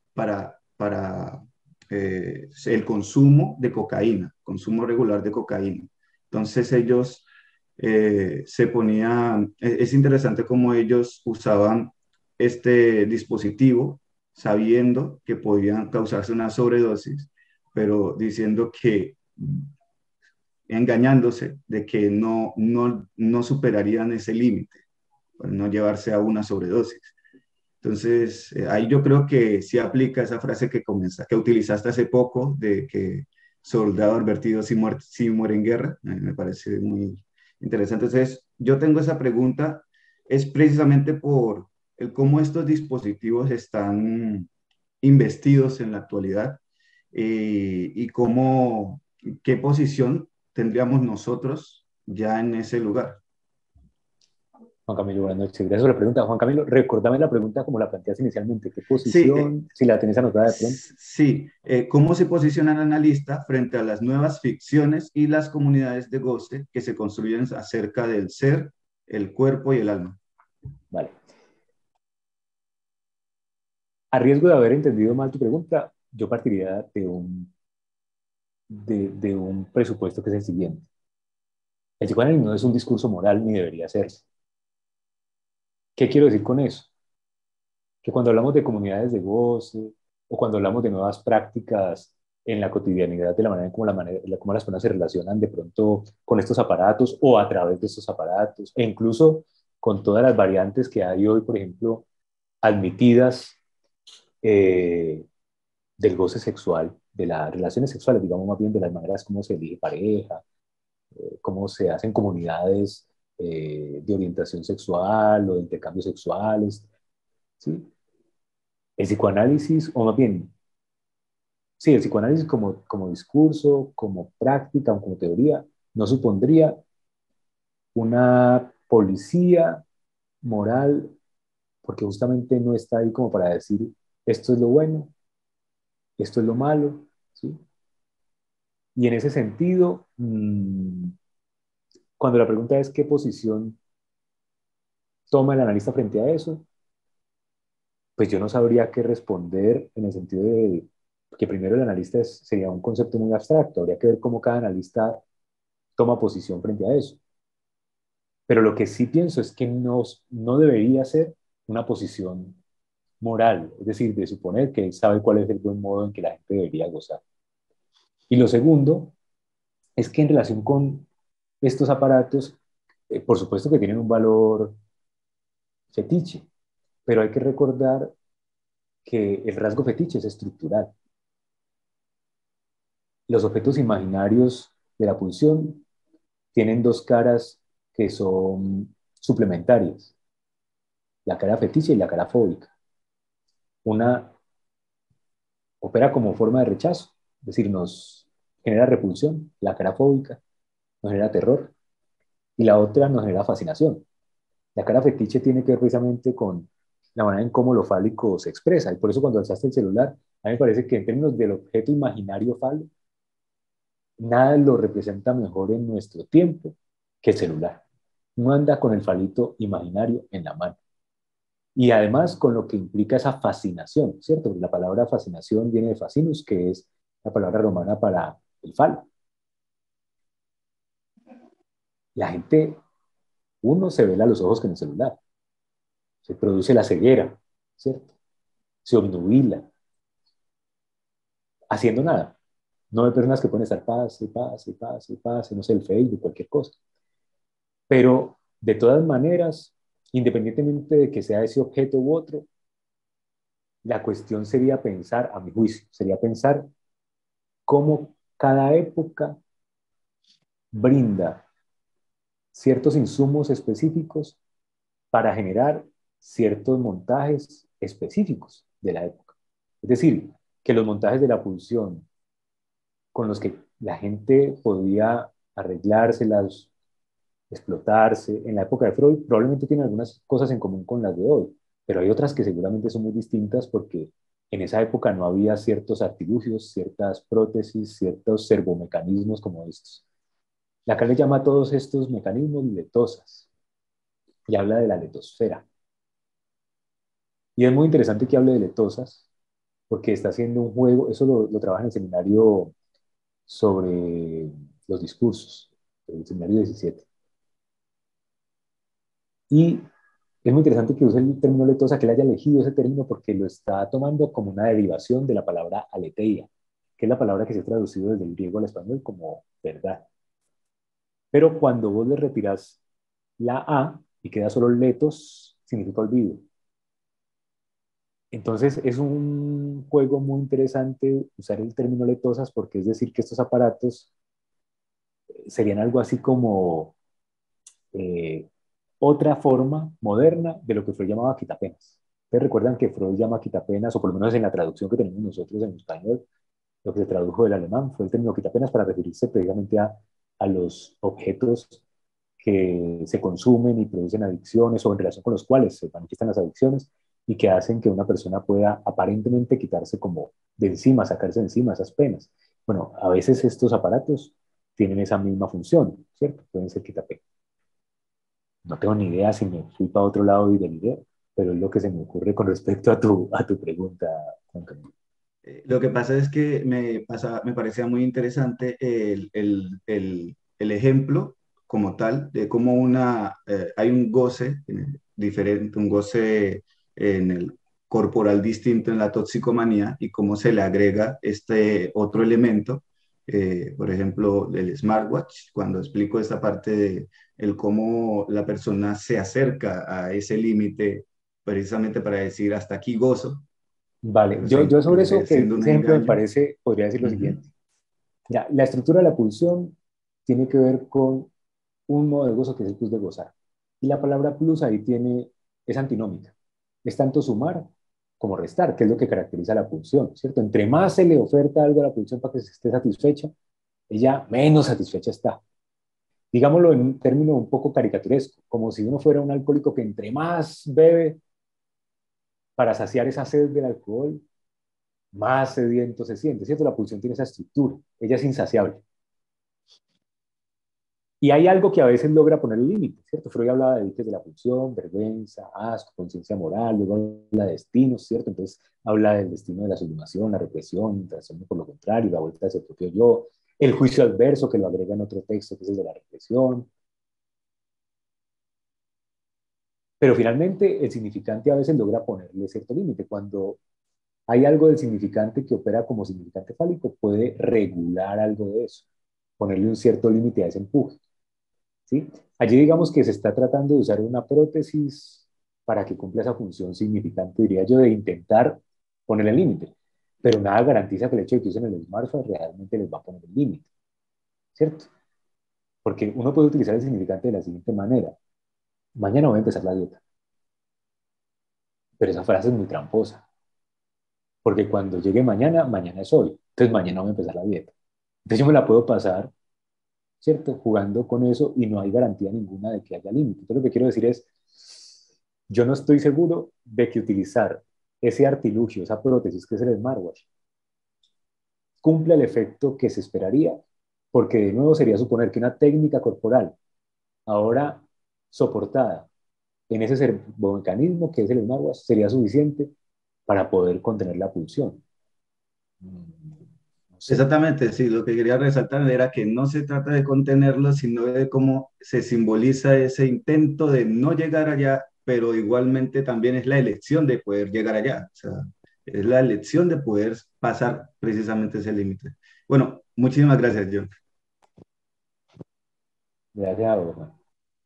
para el consumo de cocaína, consumo regular de cocaína. Entonces, ellos se ponían, es interesante cómo ellos usaban este dispositivo sabiendo que podían causarse una sobredosis, pero diciendo que engañándose de que no superarían ese límite, para no llevarse a una sobredosis. Entonces, ahí yo creo que sí aplica esa frase que utilizaste hace poco, de que soldado advertido sí muere en guerra. Me parece muy interesante. Entonces, yo tengo esa pregunta, es precisamente por el cómo estos dispositivos están investidos en la actualidad y cómo, qué posición tendríamos nosotros ya en ese lugar. Juan Camilo, buenas noches. Gracias por la pregunta. Juan Camilo, recordame la pregunta como la planteas inicialmente. ¿Qué Sí, posición, si la tenés anotada de pronto? sí. ¿Cómo se posiciona el analista frente a las nuevas ficciones y las comunidades de goce que se construyen acerca del ser, el cuerpo y el alma? Vale. A riesgo de haber entendido mal tu pregunta, yo partiría de un presupuesto que es el siguiente. El psicoanálisis no es un discurso moral ni debería serse. ¿Qué quiero decir con eso? Que cuando hablamos de comunidades de goce o cuando hablamos de nuevas prácticas en la cotidianidad, de la manera como las personas se relacionan de pronto con estos aparatos o a través de estos aparatos, e incluso con todas las variantes que hay hoy, por ejemplo, admitidas del goce sexual, de las relaciones sexuales, digamos más bien de las maneras como se elige pareja, cómo se hacen comunidades de orientación sexual o de intercambios sexuales, ¿sí? El psicoanálisis, o más bien, sí, el psicoanálisis como discurso, como práctica o como teoría, no supondría una policía moral, porque justamente no está ahí como para decir esto es lo bueno, esto es lo malo, ¿sí? Y en ese sentido, cuando la pregunta es qué posición toma el analista frente a eso, pues yo no sabría qué responder en el sentido de que primero el analista sería un concepto muy abstracto, habría que ver cómo cada analista toma posición frente a eso. Pero lo que sí pienso es que no debería ser una posición moral, es decir, de suponer que él sabe cuál es el buen modo en que la gente debería gozar. Y lo segundo es que en relación con estos aparatos, por supuesto que tienen un valor fetiche, pero hay que recordar que el rasgo fetiche es estructural. Los objetos imaginarios de la pulsión tienen dos caras que son suplementarias, la cara fetiche y la cara fóbica. Una opera como forma de rechazo, es decir, nos genera repulsión, la cara fóbica, nos genera terror, y la otra nos genera fascinación. La cara fetiche tiene que ver precisamente con la manera en cómo lo fálico se expresa, y por eso cuando alzaste el celular, a mí me parece que en términos del objeto imaginario fálico, nada lo representa mejor en nuestro tiempo que el celular. No anda con el falito imaginario en la mano. Y además con lo que implica esa fascinación, ¿cierto? La palabra fascinación viene de fascinus, que es la palabra romana para el falo. La gente, uno se vela los ojos con el celular, se produce la ceguera, ¿cierto? Se obnubila, haciendo nada. No hay personas que pueden estar pase, pase, pase, pase, no sé, el Facebook, cualquier cosa. Pero de todas maneras, independientemente de que sea ese objeto u otro, la cuestión sería pensar, a mi juicio, sería pensar cómo cada época brinda ciertos insumos específicos para generar ciertos montajes específicos de la época. Es decir, que los montajes de la pulsión con los que la gente podía arreglárselas, explotarse, en la época de Freud probablemente tienen algunas cosas en común con las de hoy, pero hay otras que seguramente son muy distintas porque en esa época no había ciertos artilugios, ciertas prótesis, ciertos servomecanismos como estos. Lacan le llama a todos estos mecanismos letosas y habla de la letosfera. Y es muy interesante que hable de letosas porque está haciendo un juego, eso lo trabaja en el seminario sobre los discursos, el seminario 17. Y es muy interesante que use el término letosa, que él haya elegido ese término porque lo está tomando como una derivación de la palabra aletheia, que es la palabra que se ha traducido desde el griego al español como verdad. Pero cuando vos le retiras la A y queda solo letos, significa olvido. Entonces es un juego muy interesante usar el término letosas porque es decir que estos aparatos serían algo así como eh, otra forma moderna de lo que Freud llamaba quitapenas. Ustedes recuerdan que Freud llama quitapenas, o por lo menos en la traducción que tenemos nosotros en español, lo que se tradujo del alemán fue el término quitapenas para referirse precisamente a los objetos que se consumen y producen adicciones o en relación con los cuales se manifiestan las adicciones y que hacen que una persona pueda aparentemente quitarse como de encima, sacarse de encima esas penas. Bueno, a veces estos aparatos tienen esa misma función, ¿cierto? Pueden ser quitapenas. No tengo ni idea si me fui para otro lado y del video, pero es lo que se me ocurre con respecto a tu pregunta, Juan Camilo. Lo que pasa es que me parecía muy interesante el ejemplo como tal, de cómo hay un goce diferente, un goce en el corporal distinto en la toxicomanía y cómo se le agrega este otro elemento, por ejemplo, el smartwatch, cuando explico esta parte de el cómo la persona se acerca a ese límite precisamente para decir hasta aquí gozo, Vale, pero yo sobre eso, que siendo un ese ejemplo me engaño. parece, podría decir lo Ujú. siguiente. Ya, la estructura de la pulsión tiene que ver con un modo de gozo que es el plus de gozar. Y la palabra plus ahí es antinómica. Es tanto sumar como restar, que es lo que caracteriza la pulsión, ¿cierto? Entre más se le oferta algo a la pulsión para que se esté satisfecha, ella menos satisfecha está. Digámoslo en un término un poco caricaturesco, como si uno fuera un alcohólico que entre más bebe para saciar esa sed del alcohol, más sediento se siente, ¿cierto? La pulsión tiene esa estructura, ella es insaciable. Y hay algo que a veces logra poner el límite, ¿cierto? Freud hablaba de límites de la pulsión, vergüenza, asco, conciencia moral, luego habla de destinos, ¿cierto? Entonces habla del destino de la sublimación, la represión, trastorno por lo contrario, la vuelta hacia el propio yo, el juicio adverso que lo agrega en otro texto, que es el de la represión. Pero finalmente el significante a veces logra ponerle cierto límite. Cuando hay algo del significante que opera como significante fálico, puede regular algo de eso, ponerle un cierto límite a ese empuje. ¿Sí? Allí digamos que se está tratando de usar una prótesis para que cumpla esa función significante, diría yo, de intentar poner el límite. Pero nada garantiza que el hecho de que usen el smartphone realmente les va a poner el límite, ¿cierto? Porque uno puede utilizar el significante de la siguiente manera. Mañana voy a empezar la dieta. Pero esa frase es muy tramposa. Porque cuando llegue mañana, mañana es hoy. Entonces mañana voy a empezar la dieta. Entonces yo me la puedo pasar, ¿cierto? Jugando con eso y no hay garantía ninguna de que haya límite. Entonces lo que quiero decir es, yo no estoy seguro de que utilizar ese artilugio, esa prótesis que es el smartwatch, cumpla el efecto que se esperaría, porque de nuevo sería suponer que una técnica corporal, ahora soportada en ese servomecanismo que es el smartwatch, sería suficiente para poder contener la pulsión. No sé. Exactamente, sí, lo que quería resaltar era que no se trata de contenerlo, sino de cómo se simboliza ese intento de no llegar allá, pero igualmente también es la elección de poder llegar allá, o sea, es la elección de poder pasar precisamente ese límite. Bueno, muchísimas gracias, John. Gracias a vos, Juan.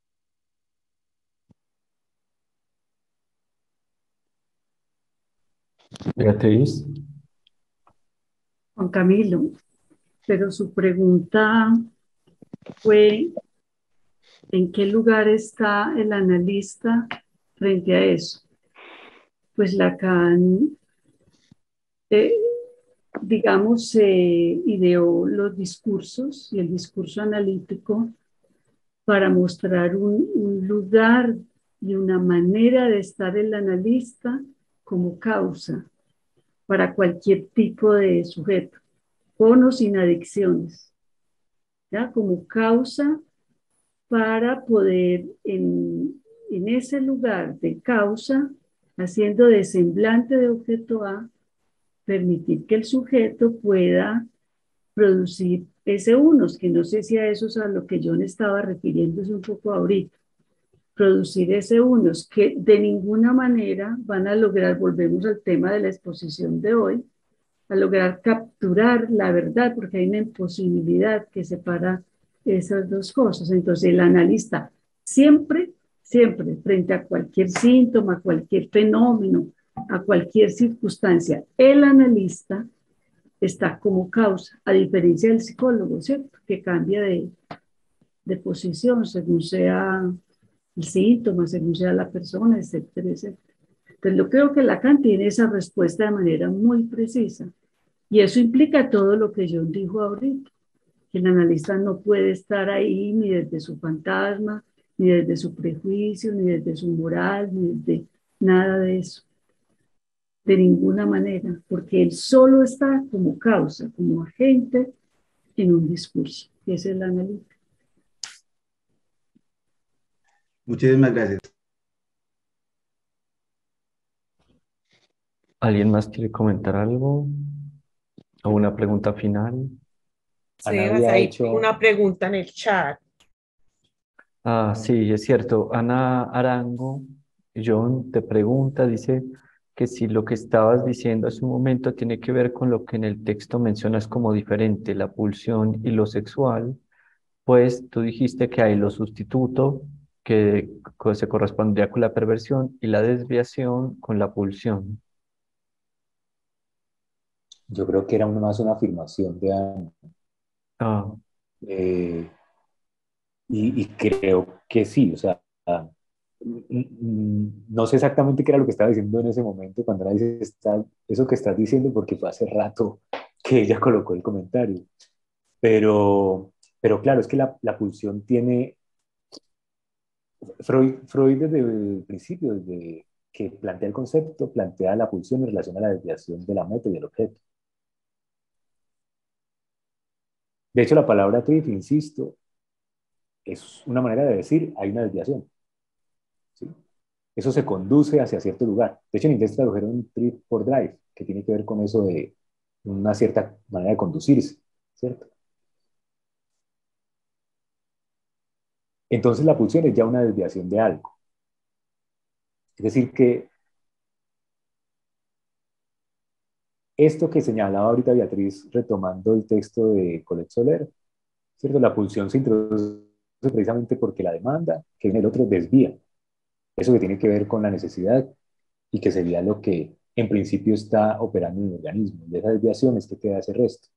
Beatriz, Juan Camilo, pero su pregunta fue, ¿en qué lugar está el analista frente a eso? Pues Lacan, eh, digamos, ideó los discursos y el discurso analítico para mostrar un lugar y una manera de estar el analista como causa para cualquier tipo de sujeto, con o sin adicciones, ¿ya? Como causa para poder en ese lugar de causa, haciendo de semblante de objeto A, permitir que el sujeto pueda producir ese unos, que no sé si a eso es a lo que John estaba refiriéndose un poco ahorita, producir ese unos que de ninguna manera van a lograr, volvemos al tema de la exposición de hoy, a lograr capturar la verdad, porque hay una imposibilidad que separa esas dos cosas. Entonces el analista siempre, siempre, frente a cualquier síntoma, a cualquier fenómeno, a cualquier circunstancia, el analista está como causa, a diferencia del psicólogo, ¿cierto? Que cambia de posición según sea el síntoma, según sea la persona, etcétera, etcétera. Entonces yo creo que Lacan tiene esa respuesta de manera muy precisa. Y eso implica todo lo que John dijo ahorita, que el analista no puede estar ahí ni desde su fantasma, ni desde su prejuicio, ni desde su moral, ni desde nada de eso, de ninguna manera, porque él solo está como causa, como agente en un discurso, que es el analista. Muchísimas gracias. ¿alguien más quiere comentar algo? ¿O una pregunta final? Ana Sebas, había ahí tengo hecho, una pregunta en el chat. Ah, sí, es cierto. Ana Arango, John, te pregunta, dice que si lo que estabas diciendo hace un momento tiene que ver con lo que en el texto mencionas como diferente, la pulsión y lo sexual, pues tú dijiste que hay lo sustituto, que se correspondría con la perversión, y la desviación con la pulsión. Yo creo que era más una afirmación de Ana. Ah, Eh, y creo que sí, o sea, no sé exactamente qué era lo que estaba diciendo en ese momento cuando ella dice eso que estás diciendo porque fue hace rato que ella colocó el comentario. Pero, pero claro, es que la pulsión tiene, Freud desde el principio, desde que plantea el concepto, plantea la pulsión en relación a la desviación de la meta y del objeto. De hecho, la palabra trif, insisto, es una manera de decir hay una desviación. ¿Sí? Eso se conduce hacia cierto lugar. De hecho, en inglés tradujeron trip por drive, que tiene que ver con eso de una cierta manera de conducirse, ¿cierto? Entonces la pulsión es ya una desviación de algo. Es decir, que esto que señalaba ahorita Beatriz, retomando el texto de Colette Soler, ¿cierto? La pulsión se introduce precisamente porque la demanda que viene el otro desvía. Eso que tiene que ver con la necesidad y que sería lo que en principio está operando en el organismo. De esa desviación es que queda ese resto.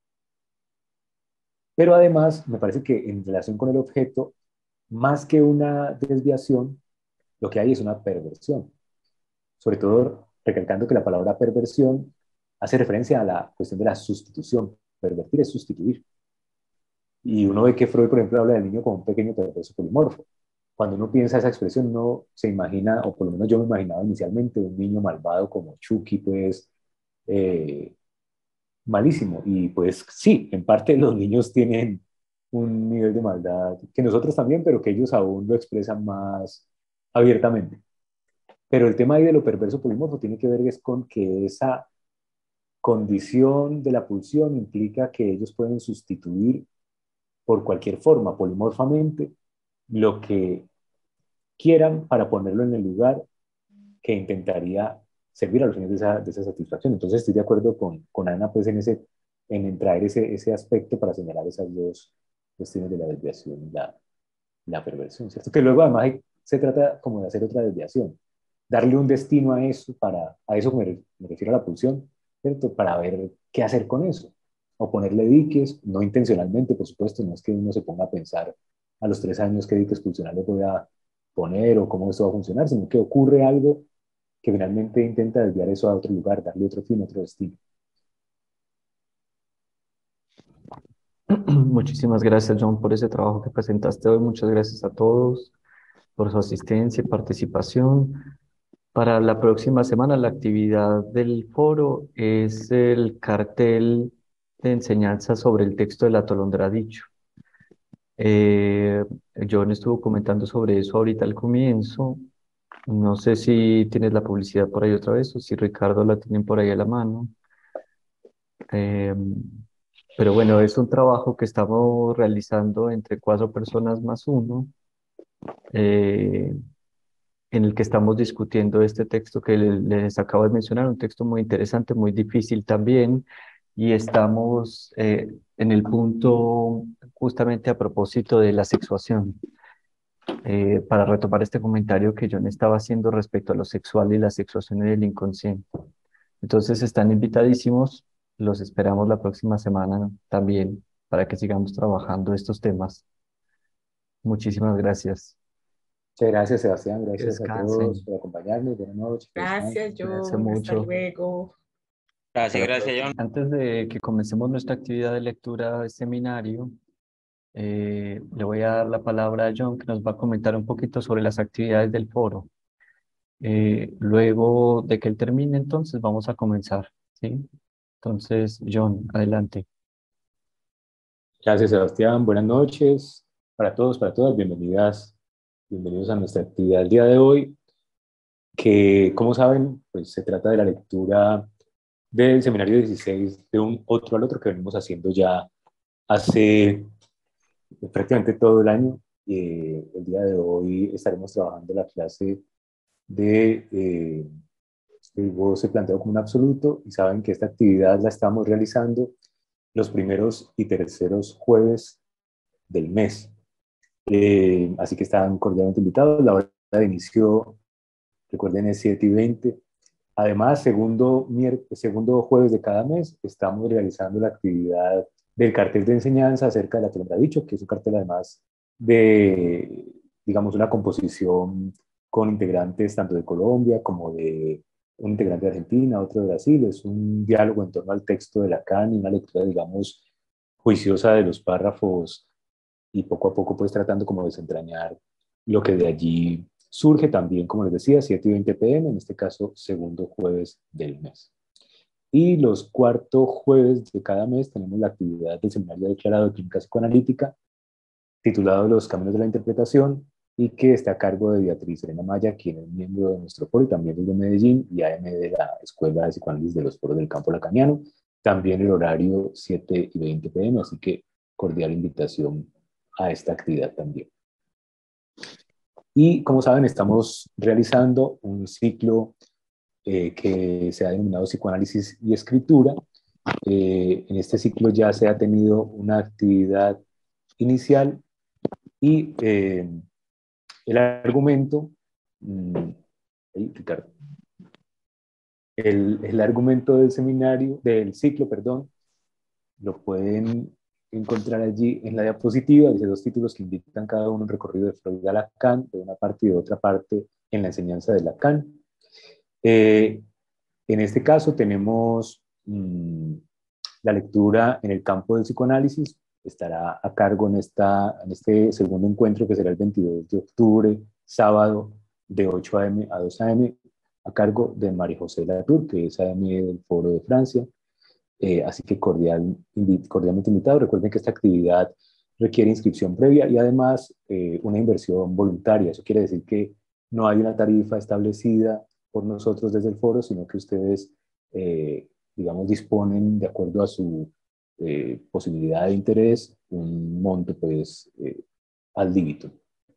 Pero además, me parece que en relación con el objeto, más que una desviación, lo que hay es una perversión. Sobre todo recalcando que la palabra perversión hace referencia a la cuestión de la sustitución. Pervertir es sustituir. Y uno ve que Freud, por ejemplo, habla del niño como un pequeño perverso polimorfo. Cuando uno piensa esa expresión, uno se imagina, o por lo menos yo me imaginaba inicialmente, un niño malvado como Chucky, pues, eh, malísimo. Y pues sí, en parte los niños tienen un nivel de maldad que nosotros también, pero que ellos aún lo expresan más abiertamente. Pero el tema ahí de lo perverso polimorfo tiene que ver es con que esa condición de la pulsión implica que ellos pueden sustituir por cualquier forma, polimorfamente, lo que quieran para ponerlo en el lugar que intentaría servir a los fines de esa satisfacción. Entonces estoy de acuerdo con Ana pues, en traer ese aspecto para señalar esas dos cuestiones de la desviación y la perversión, ¿cierto? Que luego además se trata como de hacer otra desviación, darle un destino a eso, a eso me refiero a la pulsión, ¿cierto? Para ver qué hacer con eso. O ponerle diques, no intencionalmente, por supuesto, no es que uno se ponga a pensar a los 3 años qué diques pulsionales voy a poner o cómo esto va a funcionar, sino que ocurre algo que finalmente intenta desviar eso a otro lugar, darle otro fin, otro destino. muchísimas gracias, John, por ese trabajo que presentaste hoy. Muchas gracias a todos por su asistencia y participación. Para la próxima semana, la actividad del foro es el cartel de enseñanza sobre el texto del Atolondra dicho. Eh, John estuvo comentando sobre eso ahorita al comienzo. No sé si tienes la publicidad por ahí otra vez o si Ricardo la tienen por ahí a la mano. Eh, pero bueno, es un trabajo que estamos realizando entre 4 personas más uno, eh, en el que estamos discutiendo este texto que les acabo de mencionar, un texto muy interesante, muy difícil también, y estamos en el punto justamente a propósito de la sexuación. Para retomar este comentario que John estaba haciendo respecto a lo sexual y la sexuación en el inconsciente. Entonces están invitadísimos, los esperamos la próxima semana también para que sigamos trabajando estos temas. Muchísimas gracias. Muchas gracias, Sebastián. Que Gracias a todos descansen. por acompañarnos. Buenas noches. Gracias, Cuídense John. Hasta mucho. luego. Hasta Gracias, la gracias, próxima. John. Antes de que comencemos nuestra actividad de lectura de seminario, le voy a dar la palabra a John, que nos va a comentar un poquito sobre las actividades del foro. Luego de que él termine, entonces vamos a comenzar, ¿sí? Entonces, John, adelante. Gracias, Sebastián. Buenas noches para todos, para todas. Bienvenidos a nuestra actividad del día de hoy, que, como saben, pues se trata de la lectura del seminario 16 de un otro al otro que venimos haciendo ya hace prácticamente todo el año el día de hoy estaremos trabajando la clase de goce planteado como un absoluto, y saben que esta actividad la estamos realizando los primeros y terceros jueves del mes. Así que están cordialmente invitados. La hora de inicio, recuerden, es 7:20. Además, segundo jueves de cada mes, estamos realizando la actividad del cartel de enseñanza acerca de la Teoría Dicho, que es un cartel además de, digamos, una composición con integrantes tanto de Colombia como de un integrante de Argentina, otro de Brasil. Es un diálogo en torno al texto de Lacan y una lectura, digamos, juiciosa de los párrafos, y poco a poco pues tratando como de desentrañar lo que de allí surge. También, como les decía, 7:20 p.m., en este caso segundo jueves del mes. Y los cuartos jueves de cada mes tenemos la actividad del Seminario Declarado de Clínica Psicoanalítica, titulado Los Caminos de la Interpretación, y que está a cargo de Beatriz Elena Maya, quien es miembro de nuestro foro y también es de Medellín y AM de la Escuela de Psicoanálisis de los Foros del Campo Lacaniano. También el horario 7:20 p.m., así que cordial invitación a esta actividad también. Y como saben, estamos realizando un ciclo que se ha denominado Psicoanálisis y Escritura. En este ciclo ya se ha tenido una actividad inicial y el argumento, Ricardo, el argumento del seminario, del ciclo, perdón, lo pueden encontrar allí en la diapositiva. Dice 2 títulos que indican cada uno un recorrido de Freud a Lacan, de una parte y de otra parte en la enseñanza de Lacan. En este caso tenemos la lectura en el campo del psicoanálisis. Estará a cargo en este segundo encuentro, que será el 22 de octubre, sábado, de 8 a.m. a 2 a.m., a cargo de María José Latour, que es AM del Foro de Francia. Así que cordialmente invitado. Recuerden que esta actividad requiere inscripción previa y además una inversión voluntaria. Eso quiere decir que no hay una tarifa establecida por nosotros desde el foro, sino que ustedes, digamos, disponen, de acuerdo a su posibilidad de interés, un monto pues al dígito.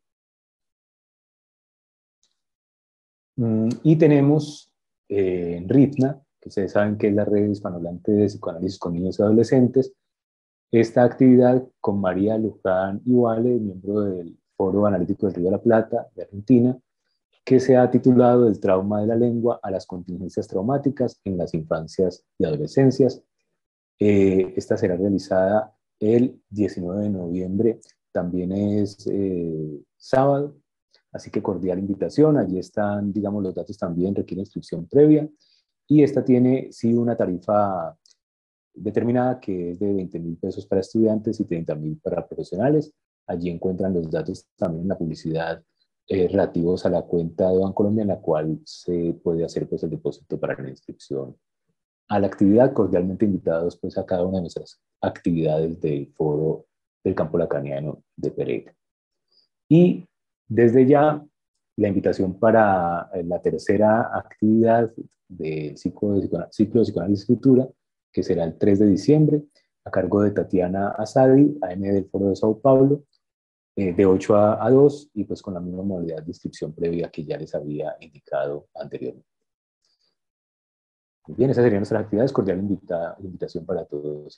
Y tenemos en RIPNA, que ustedes saben que es la red hispanohablante de psicoanálisis con niños y adolescentes, esta actividad con María Luján Iguale, miembro del Foro Analítico del Río de la Plata de Argentina, que se ha titulado Del trauma de la lengua a las contingencias traumáticas en las infancias y adolescencias. Esta será realizada el 19 de noviembre, también es sábado, así que cordial invitación. Allí están, digamos, los datos también, requiere inscripción previa, y esta tiene sí una tarifa determinada que es de 20.000 pesos para estudiantes y 30.000 para profesionales. Allí encuentran los datos también en la publicidad relativos a la cuenta de Bancolombia, en la cual se puede hacer pues el depósito para la inscripción a la actividad. Cordialmente invitados pues a cada una de nuestras actividades del Foro del Campo Lacaniano de Pereira. Y desde ya la invitación para la tercera actividad del ciclo de psicoanálisis y escritura, que será el 3 de diciembre, a cargo de Tatiana Asadi, AM del Foro de Sao Paulo, de 8 a 2, y pues con la misma modalidad de inscripción previa que ya les había indicado anteriormente. Muy bien, esas serían nuestras actividades. Cordial invitación para todos.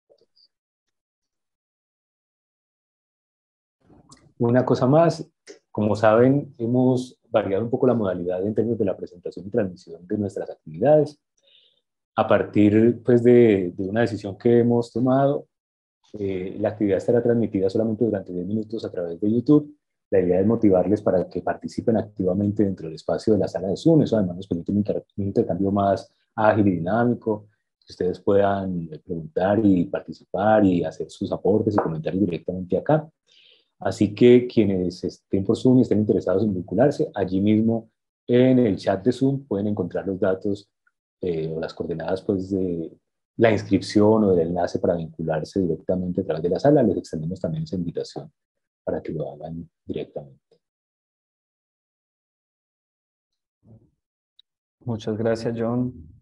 Una cosa más, como saben, hemos variado un poco la modalidad en términos de la presentación y transmisión de nuestras actividades. A partir pues, de una decisión que hemos tomado, la actividad estará transmitida solamente durante 10 minutos a través de YouTube. La idea es motivarles para que participen activamente dentro del espacio de la sala de Zoom. Eso además nos permite un intercambio más ágil y dinámico, que ustedes puedan preguntar y participar y hacer sus aportes y comentarios directamente acá. Así que quienes estén por Zoom y estén interesados en vincularse, allí mismo en el chat de Zoom pueden encontrar los datos o las coordenadas pues, de la inscripción o del enlace para vincularse directamente a través de la sala. Les extendemos también esa invitación para que lo hagan directamente. Muchas gracias, John.